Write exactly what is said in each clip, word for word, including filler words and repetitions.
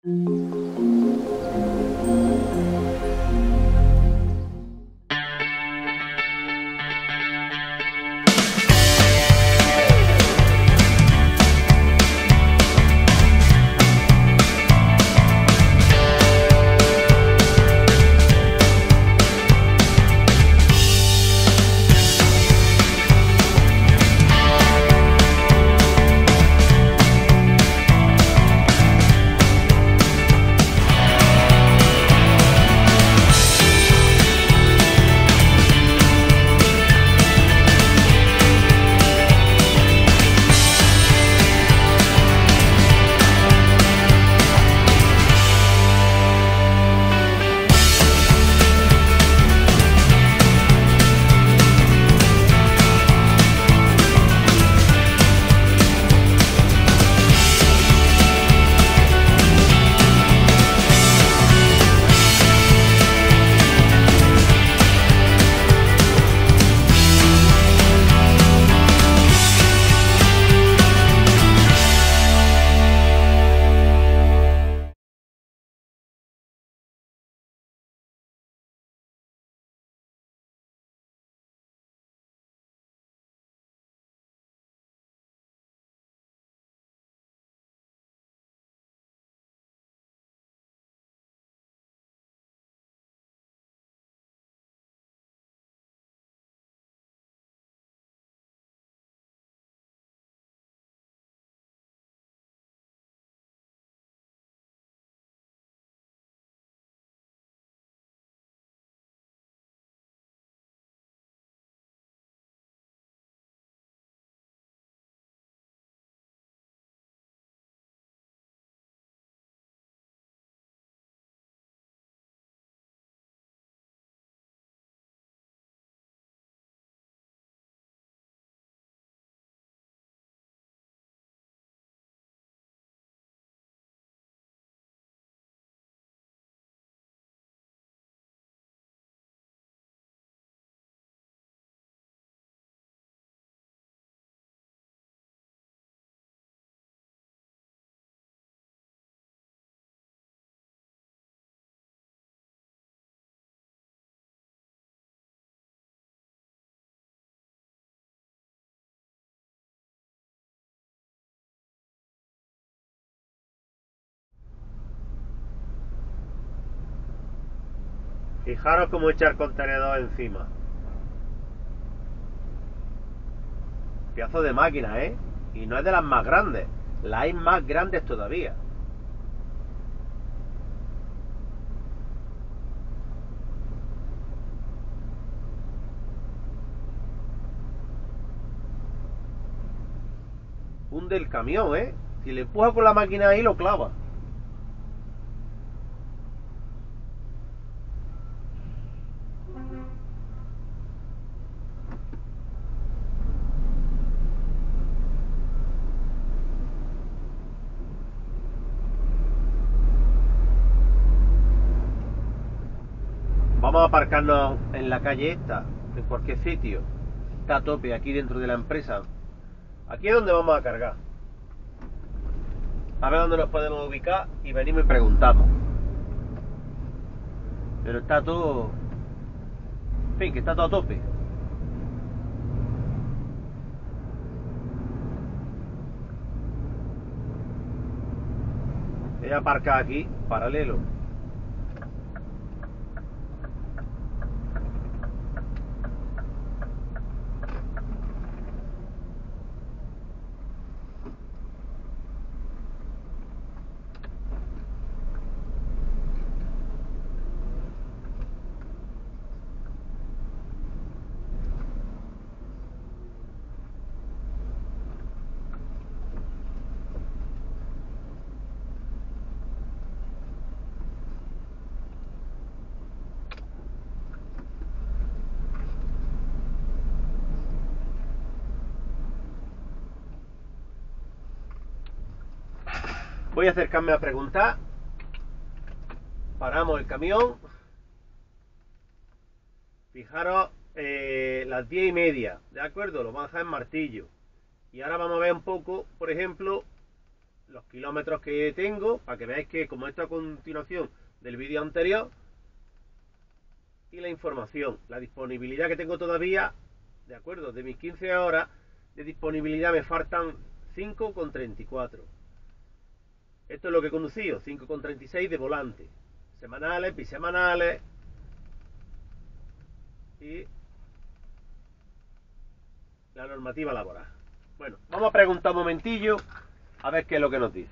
Fijaros cómo echa el contenedor encima. Pedazo de máquina, ¿eh? Y no es de las más grandes. Las hay más grandes todavía. Hunde el camión, ¿eh? Si le empuja con la máquina ahí, lo clava. Vamos a aparcarnos en la calle esta, en cualquier sitio. Está a tope aquí dentro de la empresa. Aquí es donde vamos a cargar. A ver dónde nos podemos ubicar y venimos y preguntamos. Pero está todo... En fin, que está todo a tope. Voy a aparcar aquí, paralelo. Voy a acercarme a preguntar. Paramos el camión. Fijaros, eh, las diez y media, ¿de acuerdo? Lo vamos a dejar en Martillo. Y ahora vamos a ver un poco, por ejemplo, los kilómetros que tengo, para que veáis que como esto a continuación del vídeo anterior, y la información, la disponibilidad que tengo todavía, de acuerdo, de mis quince horas de disponibilidad me faltan cinco coma treinta y cuatro. Esto es lo que he conducido, cinco coma treinta y seis de volante, semanales, bisemanales y la normativa laboral. Bueno, vamos a preguntar un momentillo a ver qué es lo que nos dice.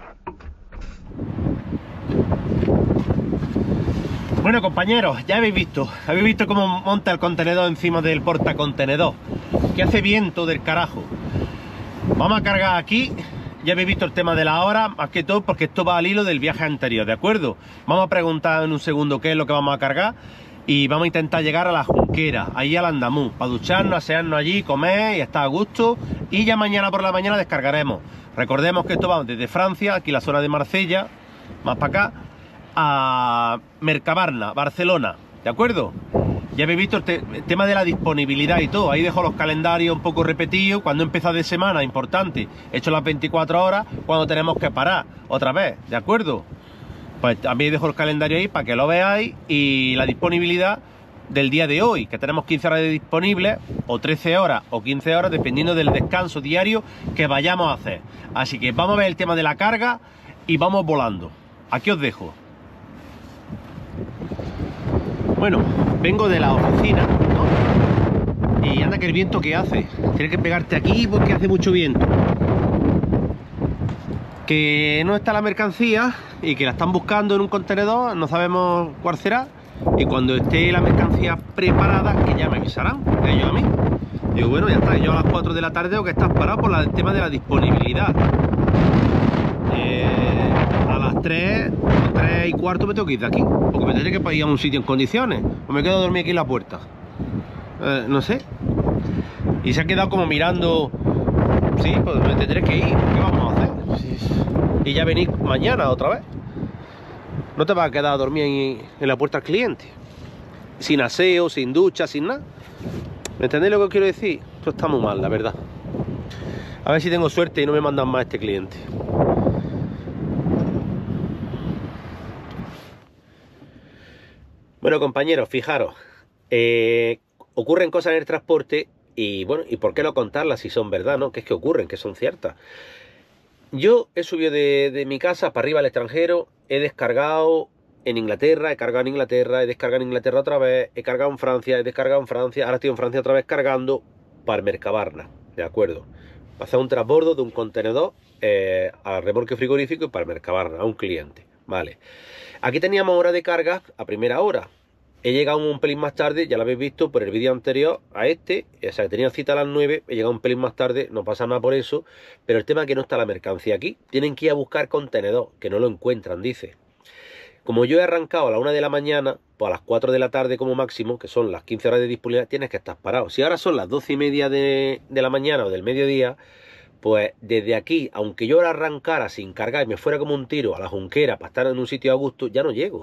Bueno, compañeros, ya habéis visto, habéis visto cómo monta el contenedor encima del portacontenedor, que hace viento del carajo. Vamos a cargar aquí. Ya habéis visto el tema de la hora, más que todo porque esto va al hilo del viaje anterior, ¿de acuerdo? Vamos a preguntar en un segundo qué es lo que vamos a cargar y vamos a intentar llegar a la Junquera, ahí al Andamú, para ducharnos, asearnos allí, comer y estar a gusto, y ya mañana por la mañana descargaremos. Recordemos que esto va desde Francia, aquí la zona de Marsella, más para acá, a Mercabarna, Barcelona, ¿de acuerdo? Ya habéis visto el, te el tema de la disponibilidad y todo. Ahí dejo los calendarios un poco repetidos. Cuando empieza de semana, importante, he hecho las veinticuatro horas, cuando tenemos que parar otra vez, ¿de acuerdo? Pues también dejo el calendario ahí para que lo veáis, y la disponibilidad del día de hoy, que tenemos quince horas de disponibles, o trece horas, o quince horas, dependiendo del descanso diario que vayamos a hacer. Así que vamos a ver el tema de la carga y vamos volando. Aquí os dejo. Bueno, vengo de la oficina, ¿no? Y anda que el viento que hace. Tienes que pegarte aquí porque hace mucho viento. Que no está la mercancía y que la están buscando en un contenedor, no sabemos cuál será. Y cuando esté la mercancía preparada, que ya me avisarán, ellos a mí. Digo, bueno, ya está, yo a las cuatro de la tarde o que estás parado por la, el tema de la disponibilidad. Eh, a las tres, tres y cuarto me tengo que ir de aquí, porque me tendré que ir a un sitio en condiciones, o me quedo a dormir aquí en la puerta. Eh, no sé. Y se ha quedado como mirando. Sí, pues me tendré que ir, ¿qué vamos a hacer? Sí. Y ya venís mañana otra vez. No te vas a quedar a dormir en, en la puerta al cliente, sin aseo, sin ducha, sin nada. ¿Me entendéis lo que os quiero decir? Esto está muy mal, la verdad. A ver si tengo suerte y no me mandan más a este cliente. Bueno, compañeros, fijaros, eh, ocurren cosas en el transporte y bueno, ¿y por qué no contarlas si son verdad, no? Que es que ocurren, que son ciertas. Yo he subido de, de mi casa para arriba al extranjero, he descargado en Inglaterra, he cargado en Inglaterra, he descargado en Inglaterra otra vez, he cargado en Francia, he descargado en Francia, ahora estoy en Francia otra vez cargando para Mercabarna, ¿de acuerdo? Hacer un transbordo de un contenedor eh, al remolque frigorífico y para Mercabarna, a un cliente, ¿vale? Aquí teníamos hora de carga a primera hora. He llegado un pelín más tarde, ya lo habéis visto por el vídeo anterior a este, o sea, que tenía cita a las nueve, he llegado un pelín más tarde, no pasa nada por eso, pero el tema es que no está la mercancía aquí. Tienen que ir a buscar contenedor, que no lo encuentran, dice. Como yo he arrancado a la una de la mañana, pues a las cuatro de la tarde como máximo, que son las quince horas de disponibilidad, tienes que estar parado. Si ahora son las doce y media de, de la mañana o del mediodía, pues desde aquí, aunque yo ahora arrancara sin cargar y me fuera como un tiro a la Junquera para estar en un sitio a gusto, ya no llego.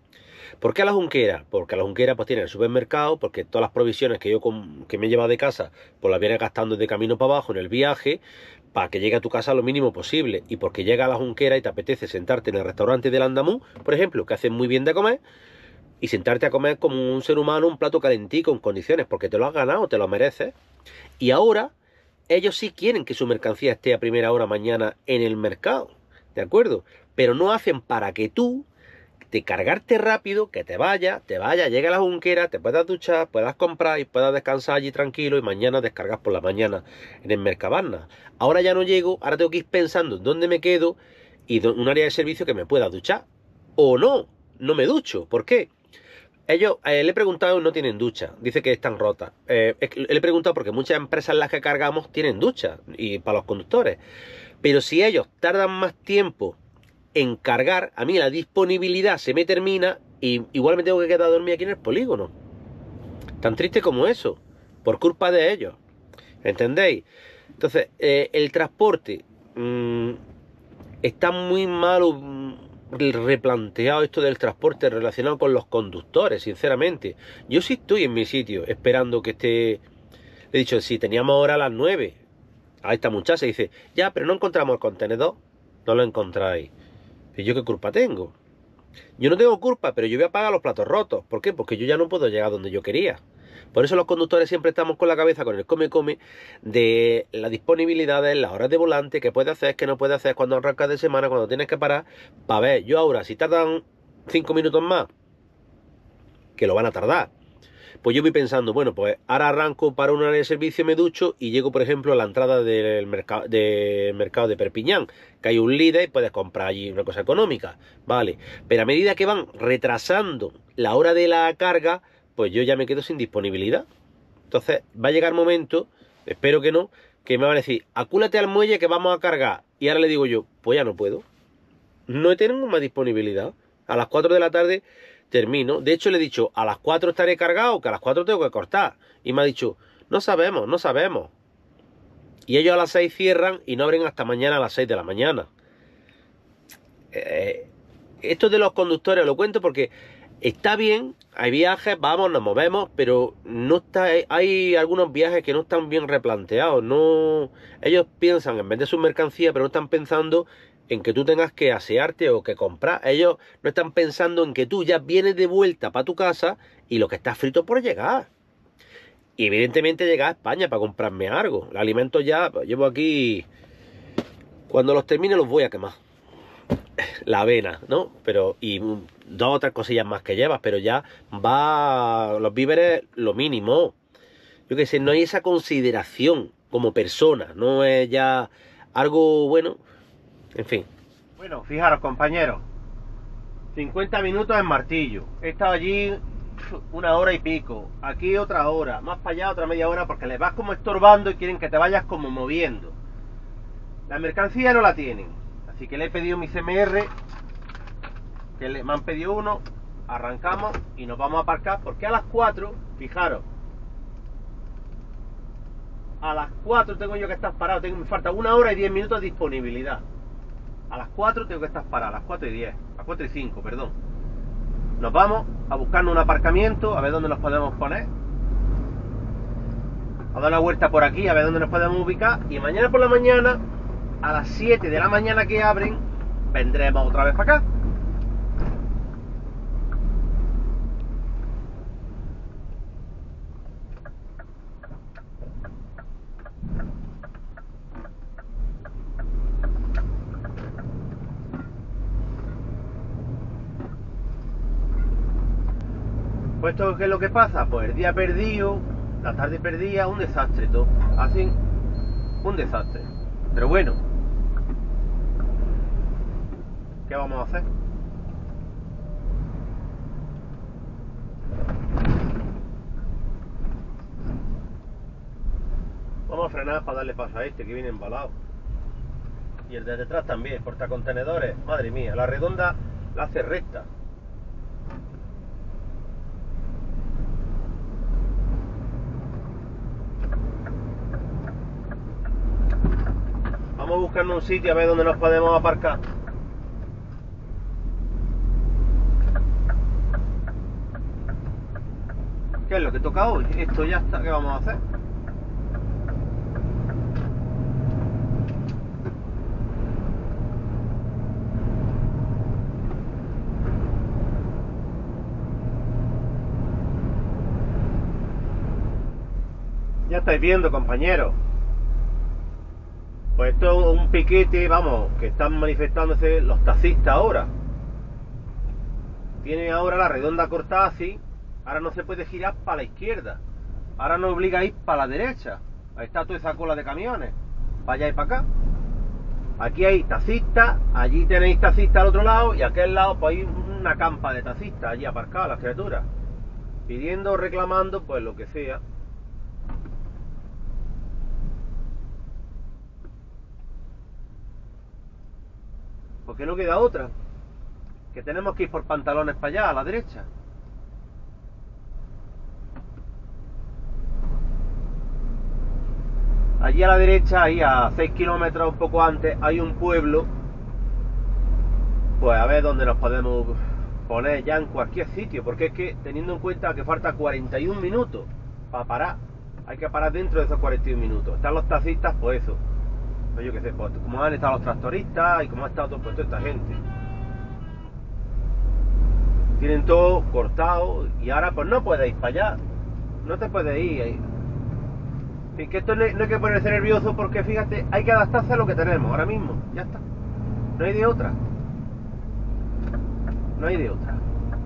¿Por qué a la Junquera? Porque a la Junquera pues tiene el supermercado, porque todas las provisiones que yo con, que me he llevado de casa, pues las vienes gastando de camino para abajo en el viaje, para que llegue a tu casa lo mínimo posible, y porque llega a la Junquera y te apetece sentarte en el restaurante del Andamú, por ejemplo, que hacen muy bien de comer, y sentarte a comer como un ser humano un plato calentico en condiciones, porque te lo has ganado, te lo mereces. Y ahora ellos sí quieren que su mercancía esté a primera hora mañana en el mercado, ¿de acuerdo? Pero no hacen para que tú te cargarte rápido, que te vaya, te vaya, llegue a la Junquera, te puedas duchar, puedas comprar y puedas descansar allí tranquilo y mañana descargas por la mañana en el Mercabarna. Ahora ya no llego, ahora tengo que ir pensando en dónde me quedo y un área de servicio que me pueda duchar. O no, no me ducho. ¿Por qué? Ellos, eh, le he preguntado, no tienen ducha, dice que están rotas. Eh, le he preguntado porque muchas empresas en las que cargamos tienen ducha y para los conductores. Pero si ellos tardan más tiempo en cargar, a mí la disponibilidad se me termina y igual me tengo que quedar a dormir aquí en el polígono. Tan triste como eso, por culpa de ellos. ¿Entendéis? Entonces, eh, el transporte mmm, está muy malo replanteado esto del transporte relacionado con los conductores, sinceramente. Yo sí estoy en mi sitio esperando que esté. Le he dicho, si teníamos hora a las nueve, a esta muchacha dice, ya, pero no encontramos el contenedor. no lo encontráis. ¿Y yo qué culpa tengo? Yo no tengo culpa, pero yo voy a pagar los platos rotos. ¿Por qué? Porque yo ya no puedo llegar donde yo quería. Por eso los conductores siempre estamos con la cabeza con el come-come de las disponibilidades, las horas de volante, qué puedes hacer, qué no puedes hacer, cuando arrancas de semana, cuando tienes que parar, para ver. Yo ahora, si tardan cinco minutos más, que lo van a tardar, pues yo voy pensando, bueno, pues ahora arranco para una área de servicio, me ducho y llego, por ejemplo, a la entrada del mercado, del mercado de Perpiñán, que hay un líder y puedes comprar allí una cosa económica, ¿vale? Pero a medida que van retrasando la hora de la carga, pues yo ya me quedo sin disponibilidad. Entonces va a llegar momento, espero que no, que me van a decir, acúlate al muelle que vamos a cargar. Y ahora le digo yo, pues ya no puedo. No tenemos más disponibilidad. A las cuatro de la tarde termino. De hecho le he dicho, a las cuatro estaré cargado, que a las cuatro tengo que cortar. Y me ha dicho, no sabemos, no sabemos. Y ellos a las seis cierran y no abren hasta mañana a las seis de la mañana. Eh, esto de los conductores lo cuento porque está bien, hay viajes, vamos, nos movemos, pero no está, hay algunos viajes que no están bien replanteados. No, ellos piensan en vender su mercancía, pero no están pensando en que tú tengas que asearte o que comprar. Ellos no están pensando en que tú ya vienes de vuelta para tu casa y lo que está frito por llegar. Y evidentemente llegar a España para comprarme algo. Los alimentos ya, pues, llevo aquí, cuando los termine los voy a quemar. La avena, ¿no? Pero, y dos o tres cosillas más que llevas, pero ya va, los víveres lo mínimo. Yo qué sé, no hay esa consideración como persona, no es ya algo bueno, en fin. Bueno, fijaros, compañeros, cincuenta minutos en Martillo. He estado allí una hora y pico, aquí otra hora, más para allá otra media hora, porque les vas como estorbando y quieren que te vayas como moviendo. La mercancía no la tienen. Así que le he pedido mi C M R, que le, me han pedido uno, arrancamos y nos vamos a aparcar, porque a las cuatro, fijaros, a las cuatro tengo yo que estar parado, tengo, me falta una hora y diez minutos de disponibilidad. A las cuatro tengo que estar parado, a las cuatro y diez, a las cuatro y cinco, perdón. Nos vamos a buscarnos un aparcamiento, a ver dónde nos podemos poner, a dar una vuelta por aquí, a ver dónde nos podemos ubicar, y mañana por la mañana, a las siete de la mañana que abren, vendremos otra vez para acá. Pues esto, ¿qué es lo que pasa? Pues el día perdido, la tarde perdida, un desastre todo. Así, un desastre. Pero bueno, ¿qué vamos a hacer? Vamos a frenar para darle paso a este que viene embalado. Y el de detrás también, portacontenedores. Madre mía, la redonda la hace recta. Vamos buscando un sitio a ver dónde nos podemos aparcar. ¿Qué es lo que toca hoy? Esto ya está, ¿qué vamos a hacer? Ya estáis viendo, compañeros. Pues esto es un piquete, vamos, que están manifestándose los taxistas ahora. Tiene ahora la redonda cortada así. Ahora no se puede girar para la izquierda. Ahora nos obliga a ir para la derecha. Ahí está toda esa cola de camiones. Vaya y para acá. Aquí hay taxistas, allí tenéis taxistas al otro lado y a aquel lado pues hay una campa de taxistas allí aparcadas, las criaturas. Pidiendo, reclamando, pues lo que sea. Porque no queda otra, que tenemos que ir por pantalones para allá, a la derecha. Allí a la derecha, ahí a seis kilómetros un poco antes, hay un pueblo. Pues a ver dónde nos podemos poner ya en cualquier sitio, porque es que teniendo en cuenta que falta cuarenta y un minutos para parar, hay que parar dentro de esos cuarenta y un minutos. Están los taxistas, pues eso, pues yo qué sé, pues, como han estado los tractoristas y como ha estado todo, pues, toda esta gente. Tienen todo cortado y ahora pues no puedes ir para allá. No te puedes ir ahí. Y que esto no hay, no hay que ponerse nervioso porque fíjate, hay que adaptarse a lo que tenemos ahora mismo. Ya está. No hay de otra. No hay de otra.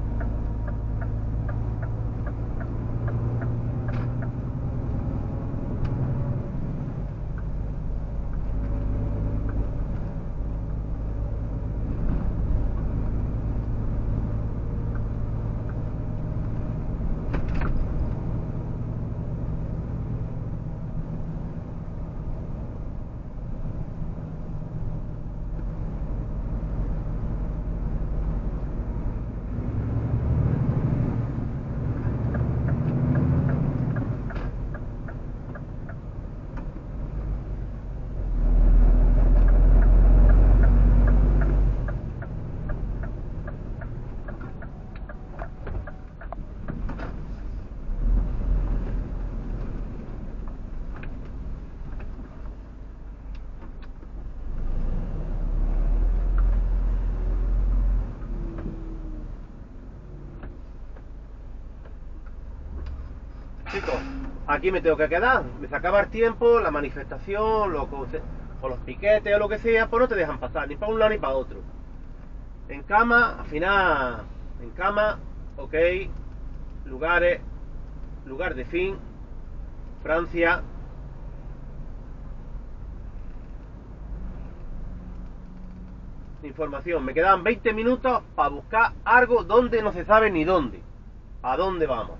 Chicos, aquí me tengo que quedar. Me se acaba el tiempo, la manifestación, los, o los piquetes o lo que sea, pues no te dejan pasar, ni para un lado ni para otro. En cama, al final, en cama, ok, lugares, lugar de fin, Francia. Información, me quedan veinte minutos para buscar algo donde no se sabe ni dónde. ¿A dónde vamos?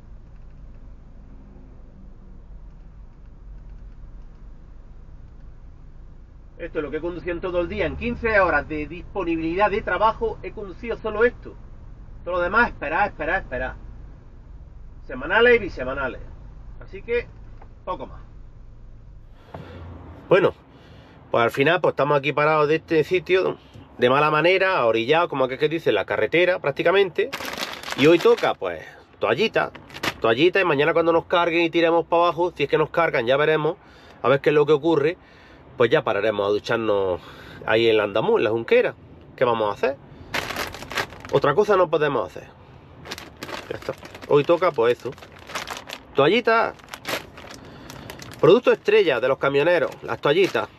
Esto es lo que he conducido en todo el día. En quince horas de disponibilidad de trabajo he conducido solo esto. Todo lo demás, esperar, esperar, esperar. Semanales y bisemanales. Así que, poco más. Bueno, pues al final pues estamos aquí parados de este sitio de mala manera, orillados, como que dice, la carretera prácticamente. Y hoy toca, pues, toallita. Toallita y mañana cuando nos carguen y tiremos para abajo, si es que nos cargan, ya veremos. A ver qué es lo que ocurre. Pues ya pararemos a ducharnos ahí en la Andamú, en la Junquera. ¿Qué vamos a hacer? Otra cosa no podemos hacer. Ya está. Hoy toca, pues eso. Toallitas. Producto estrella de los camioneros. Las toallitas.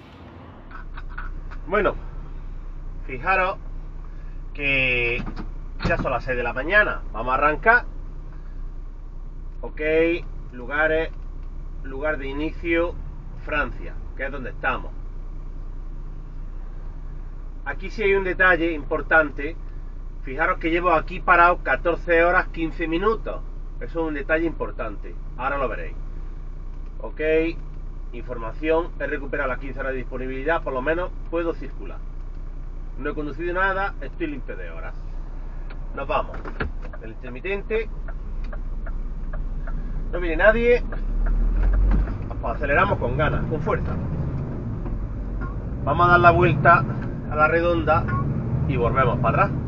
Bueno. Fijaros que ya son las seis de la mañana. Vamos a arrancar. Ok. Lugares. Lugar de inicio. Francia, que es donde estamos. Aquí sí hay un detalle importante. Fijaros que llevo aquí parado catorce horas quince minutos. Eso es un detalle importante. Ahora lo veréis. Ok, información. He recuperado las quince horas de disponibilidad. Por lo menos puedo circular. No he conducido nada. Estoy limpio de horas. Nos vamos. El intermitente. No viene nadie. Pues aceleramos con ganas, con fuerza. Vamos a dar la vuelta a la redonda y volvemos para atrás.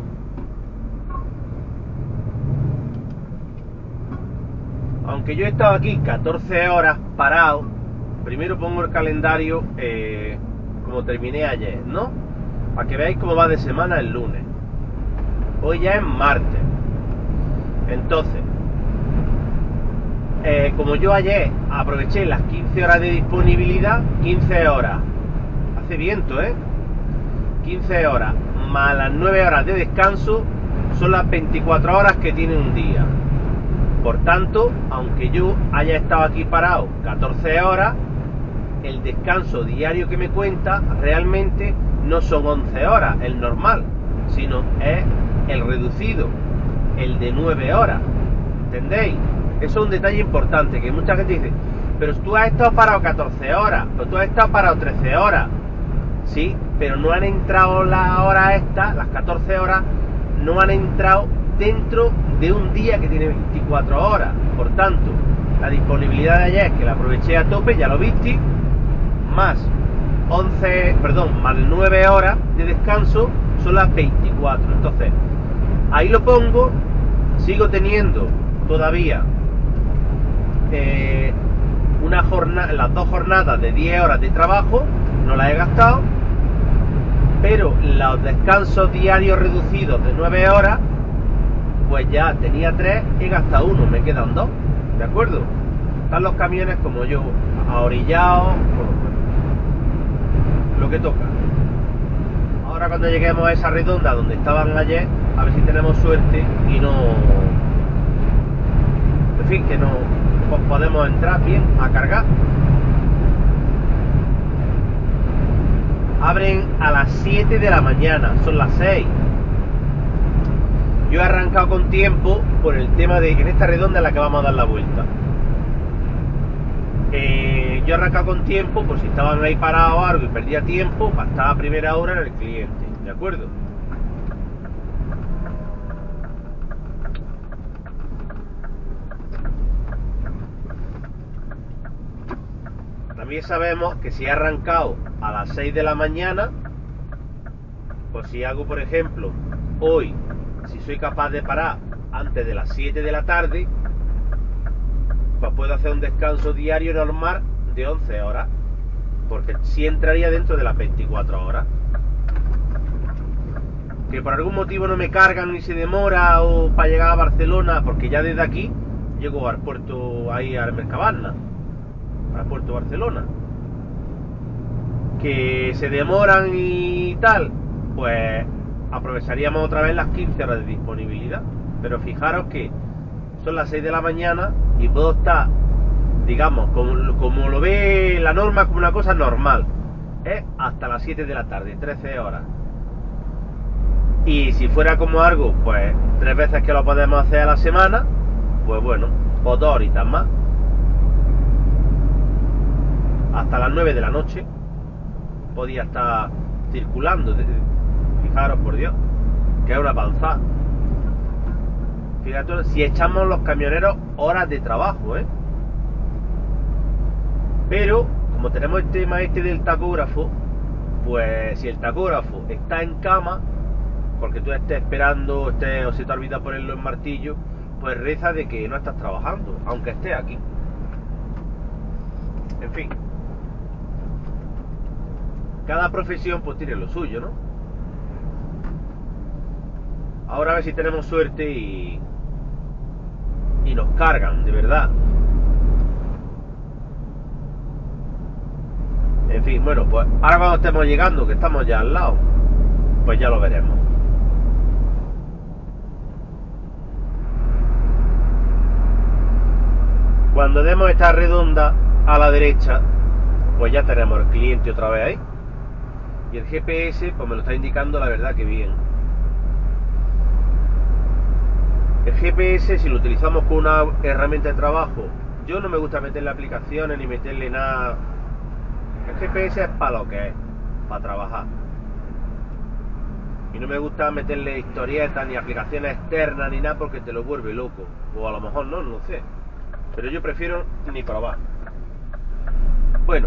Aunque yo he estado aquí catorce horas parado, primero pongo el calendario eh, como terminé ayer, ¿no? Para que veáis cómo va de semana el lunes. Hoy ya es martes. Entonces, Eh, como yo ayer aproveché las quince horas de disponibilidad, quince horas, hace viento, ¿eh? quince horas más las nueve horas de descanso son las veinticuatro horas que tiene un día. Por tanto, aunque yo haya estado aquí parado catorce horas, el descanso diario que me cuenta realmente no son once horas, el normal, sino es el reducido, el de nueve horas. ¿Entendéis? Eso es un detalle importante, que mucha gente dice, pero tú has estado parado catorce horas, pero tú has estado parado trece horas. Sí, pero no han entrado las horas estas, las catorce horas, no han entrado dentro de un día que tiene veinticuatro horas. Por tanto, la disponibilidad de ayer, que la aproveché a tope, ya lo viste, más once, perdón, más nueve horas de descanso, son las veinticuatro. Entonces, ahí lo pongo, sigo teniendo todavía eh, una jornada, las dos jornadas de diez horas de trabajo, no las he gastado, pero los descansos diarios reducidos de nueve horas, pues ya tenía tres, he gastado uno, me quedan dos, ¿de acuerdo? Están los camiones como yo, ahorillados, bueno, bueno, lo que toca. Ahora cuando lleguemos a esa redonda donde estaban ayer, a ver si tenemos suerte y no... En fin, que no pues podemos entrar bien a cargar. Abren a las siete de la mañana, son las seis. Yo he arrancado con tiempo por el tema de que en esta redonda es la que vamos a dar la vuelta. Eh, yo he arrancado con tiempo por si estaban ahí parados o algo y perdía tiempo para estar a primera hora en el cliente, ¿de acuerdo? También sabemos que si he arrancado a las seis de la mañana, pues si hago, por ejemplo, hoy, si soy capaz de parar antes de las siete de la tarde, pues puedo hacer un descanso diario normal de once horas, porque sí entraría dentro de las veinticuatro horas. Que por algún motivo no me cargan ni se demora o para llegar a Barcelona, porque ya desde aquí llego al puerto, ahí al Mercabarna, al puerto de Barcelona, que se demoran y tal, pues aprovecharíamos otra vez las quince horas de disponibilidad. Pero fijaros que son las seis de la mañana y puedo estar, digamos, como, como lo ve la norma, como una cosa normal, es hasta las siete de la tarde, trece horas. Y si fuera como algo, pues tres veces que lo podemos hacer a la semana, pues bueno, pues dos horitas más, hasta las nueve de la noche podía estar circulando. Fijaros, por Dios, que es una panzada. Fíjate, si echamos los camioneros horas de trabajo, ¿eh? Pero como tenemos el tema este del tacógrafo, pues si el tacógrafo está en cama, porque tú estés esperando estés, o se te olvida ponerlo en martillo, pues reza de que no estás trabajando, aunque estés aquí. En fin, cada profesión pues tiene lo suyo, ¿no? Ahora a ver si tenemos suerte y y nos cargan, de verdad. En fin, bueno, pues ahora cuando estemos llegando, que estamos ya al lado, pues ya lo veremos. Cuando demos esta redonda a la derecha, pues ya tenemos el cliente otra vez ahí. Y el G P S pues me lo está indicando, la verdad, que bien. El G P S, si lo utilizamos con una herramienta de trabajo, yo no me gusta meterle aplicaciones ni meterle nada. El G P S es para lo que es, para trabajar. Y no me gusta meterle historietas ni aplicaciones externas ni nada, porque te lo vuelve loco. O a lo mejor no, no sé. Pero yo prefiero ni probar. Bueno,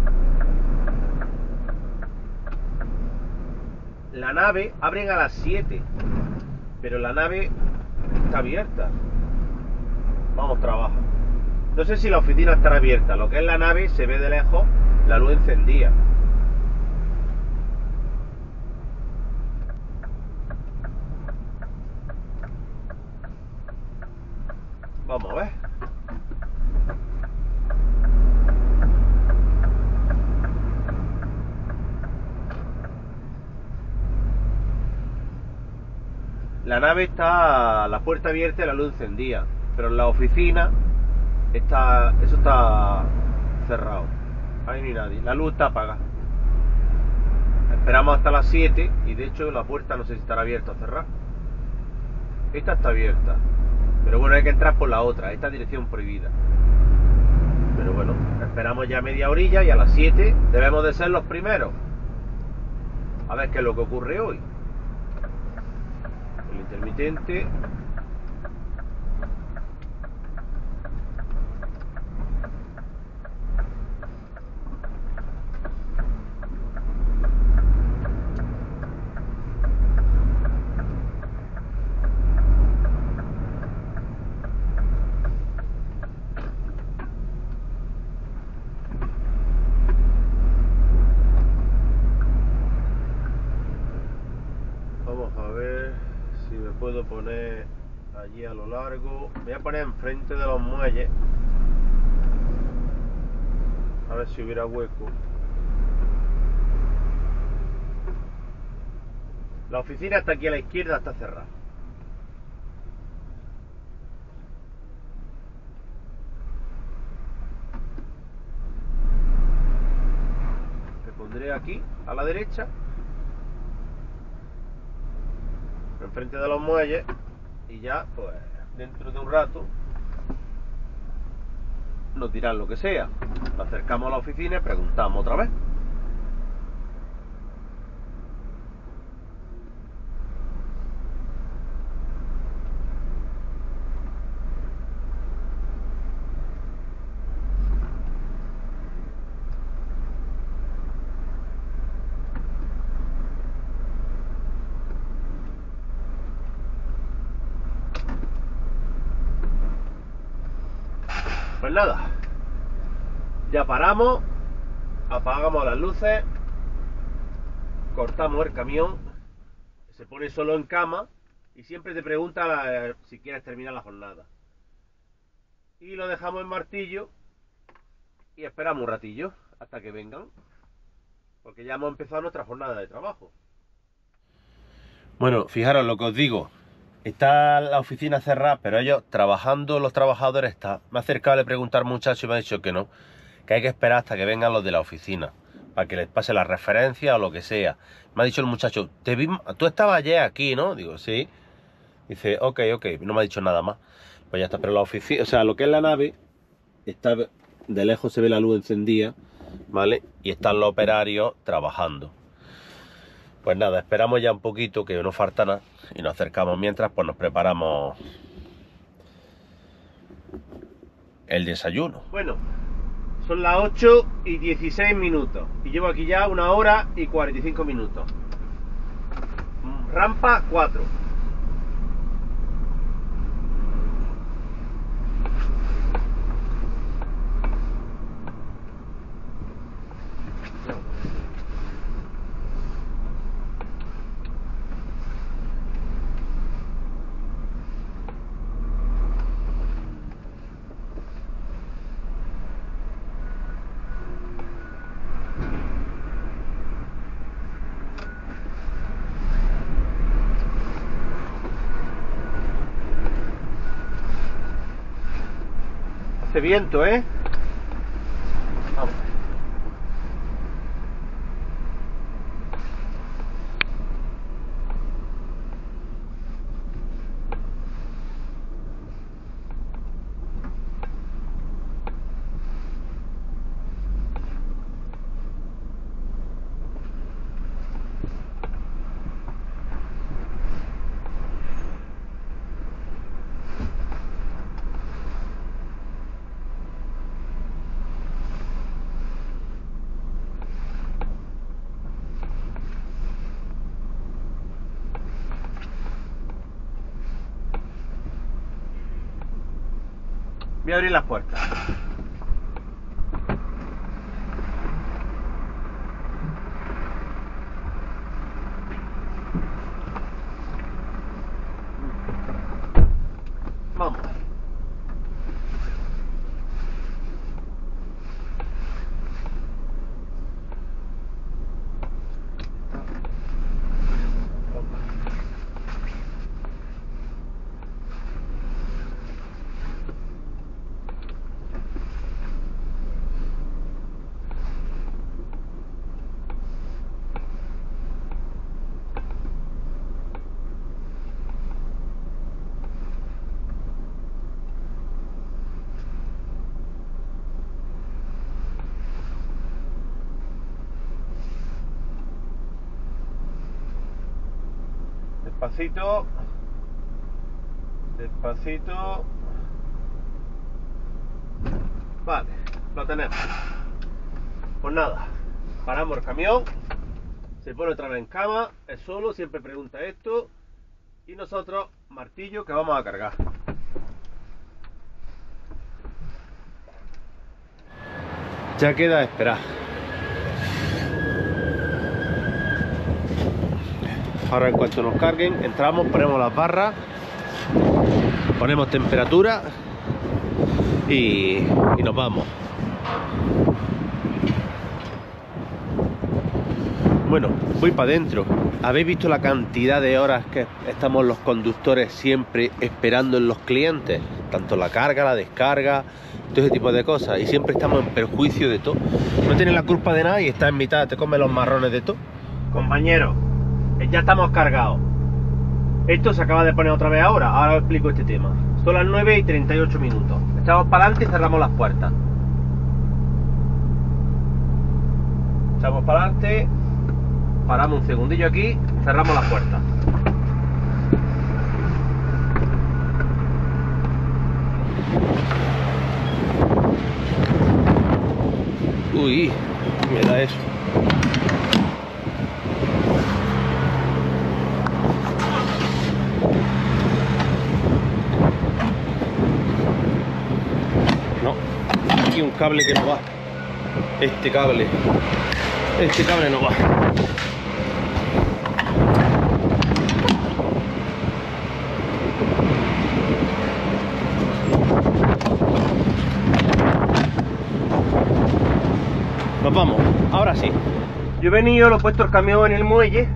la nave abren a las siete, pero la nave está abierta. Vamos, trabaja. No sé si la oficina estará abierta. Lo que es la nave se ve de lejos la luz encendida. Vamos a ver. La nave está, la puerta abierta y la luz encendida, pero en la oficina está, eso está cerrado. Ahí ni nadie, la luz está apagada. Esperamos hasta las siete y de hecho la puerta no sé si estará abierta o cerrada. Esta está abierta, pero bueno, hay que entrar por la otra, esta dirección prohibida. Pero bueno, esperamos ya media orilla y a las siete debemos de ser los primeros. A ver qué es lo que ocurre hoy. El intermitente. puedo poner allí a lo largo. Voy a poner enfrente de los muelles, a ver si hubiera hueco. La oficina está aquí a la izquierda, está cerrada. Me pondré aquí a la derecha, enfrente de los muelles, y ya pues dentro de un rato nos dirán lo que sea. Nos acercamos a la oficina y preguntamos otra vez. Pues nada, ya paramos, apagamos las luces, cortamos el camión, se pone solo en cama y siempre te pregunta eh, si quieres terminar la jornada. Y lo dejamos en martillo y esperamos un ratillo hasta que vengan, porque ya hemos empezado nuestra jornada de trabajo. Bueno, fijaros lo que os digo. Está la oficina cerrada, pero ellos trabajando, los trabajadores están. Me ha acercado a le preguntar al muchacho y me ha dicho que no, que hay que esperar hasta que vengan los de la oficina, para que les pase la referencia o lo que sea. Me ha dicho el muchacho, ¿Te vi, tú estabas ayer aquí, ¿no? Digo, sí. Dice, ok, ok, no me ha dicho nada más. Pues ya está, pero la oficina, o sea, lo que es la nave, está de lejos se ve la luz encendida, ¿vale? Y están los operarios trabajando. Pues nada, esperamos ya un poquito, que no falta nada, y nos acercamos. Mientras, pues nos preparamos el desayuno. Bueno, son las ocho y dieciséis minutos, y llevo aquí ya una hora y cuarenta y cinco minutos. Rampa cuatro. Hace viento, ¿eh? Vamos. Voy a abrir las puertas. Vamos. Despacito, despacito. Vale, lo tenemos. Pues nada, paramos el camión, se pone otra vez en cama, es solo, siempre pregunta esto, y nosotros, martillo, que vamos a cargar. Ya queda esperar. Ahora en cuanto nos carguen, entramos, ponemos las barras, ponemos temperatura y, y nos vamos. Bueno, voy para adentro. ¿Habéis visto la cantidad de horas que estamos los conductores siempre esperando en los clientes? Tanto la carga, la descarga, todo ese tipo de cosas. Y siempre estamos en perjuicio de todo. No tienes la culpa de nada y estás en mitad, te comes los marrones de todo. Compañeros, ya estamos cargados. Esto se acaba de poner otra vez ahora. Ahora os explico este tema. Son las nueve y treinta y ocho minutos. Echamos para adelante y cerramos las puertas. Echamos para adelante. Paramos un segundillo aquí, cerramos la puerta. Uy, me da eso. No, aquí un cable que no va. Este cable. Este cable no va. Nos vamos, ahora sí. Yo he venido, lo he puesto el camión en el muelle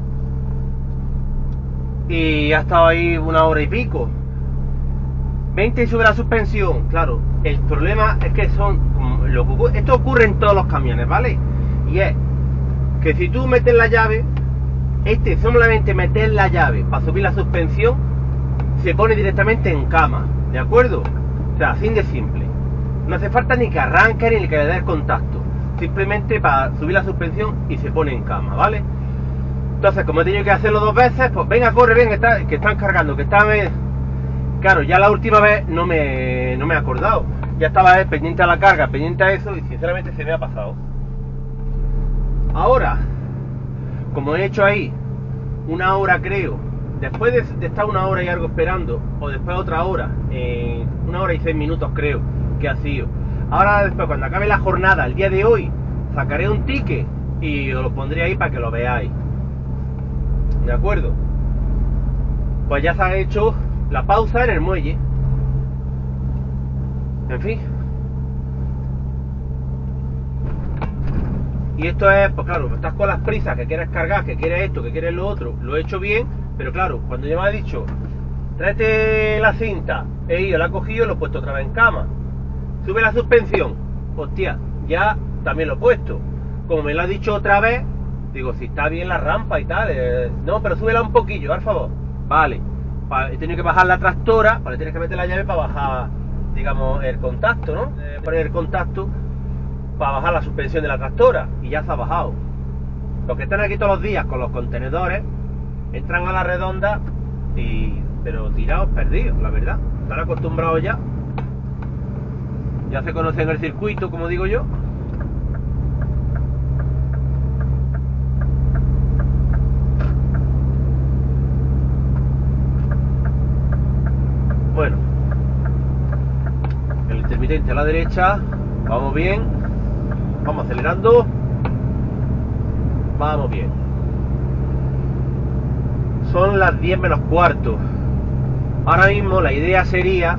y ha estado ahí una hora y pico. veinte y sube la suspensión. Claro, el problema es que son lo que ocurre, esto ocurre en todos los camiones, ¿vale? Y es que si tú metes la llave, este solamente meter la llave para subir la suspensión se pone directamente en cama, ¿de acuerdo? O sea, así de simple. No hace falta ni que arranque ni que le dé el contacto. Simplemente para subir la suspensión y se pone en cama, ¿vale? Entonces, como he tenido que hacerlo dos veces, pues venga, corre, venga, está, que están cargando, que están... Claro, ya la última vez no me, no me he acordado. Ya estaba eh, pendiente a la carga, pendiente a eso y sinceramente se me ha pasado. Ahora, como he hecho ahí una hora creo, después de, de estar una hora y algo esperando, o después otra hora, eh, una hora y seis minutos creo que ha sido. Ahora después, cuando acabe la jornada, el día de hoy, sacaré un ticket y os lo pondré ahí para que lo veáis. ¿De acuerdo? Pues ya se ha hecho la pausa en el muelle. En fin. Y esto es, pues claro, estás con las prisas, que quieres cargar, que quieres esto, que quieres lo otro. Lo he hecho bien, pero claro, cuando ya me ha dicho, tráete la cinta, he ido, la he cogido y lo he puesto otra vez en cama. Sube la suspensión, hostia, ya también lo he puesto. Como me lo ha dicho otra vez, digo, si está bien la rampa y tal, eh, no, pero súbela un poquillo, al favor. Vale, he tenido que bajar la tractora, vale, tienes que meter la llave para bajar, digamos, el contacto, ¿no? Eh, poner el contacto para bajar la suspensión de la tractora, y ya se ha bajado. Los que están aquí todos los días con los contenedores, entran a la redonda, y pero tirados, perdidos, la verdad. Están acostumbrados ya. Ya se conocen el circuito, como digo yo. Bueno, el intermitente a la derecha, vamos bien, vamos acelerando, vamos bien. Son las diez menos cuarto. Ahora mismo la idea sería,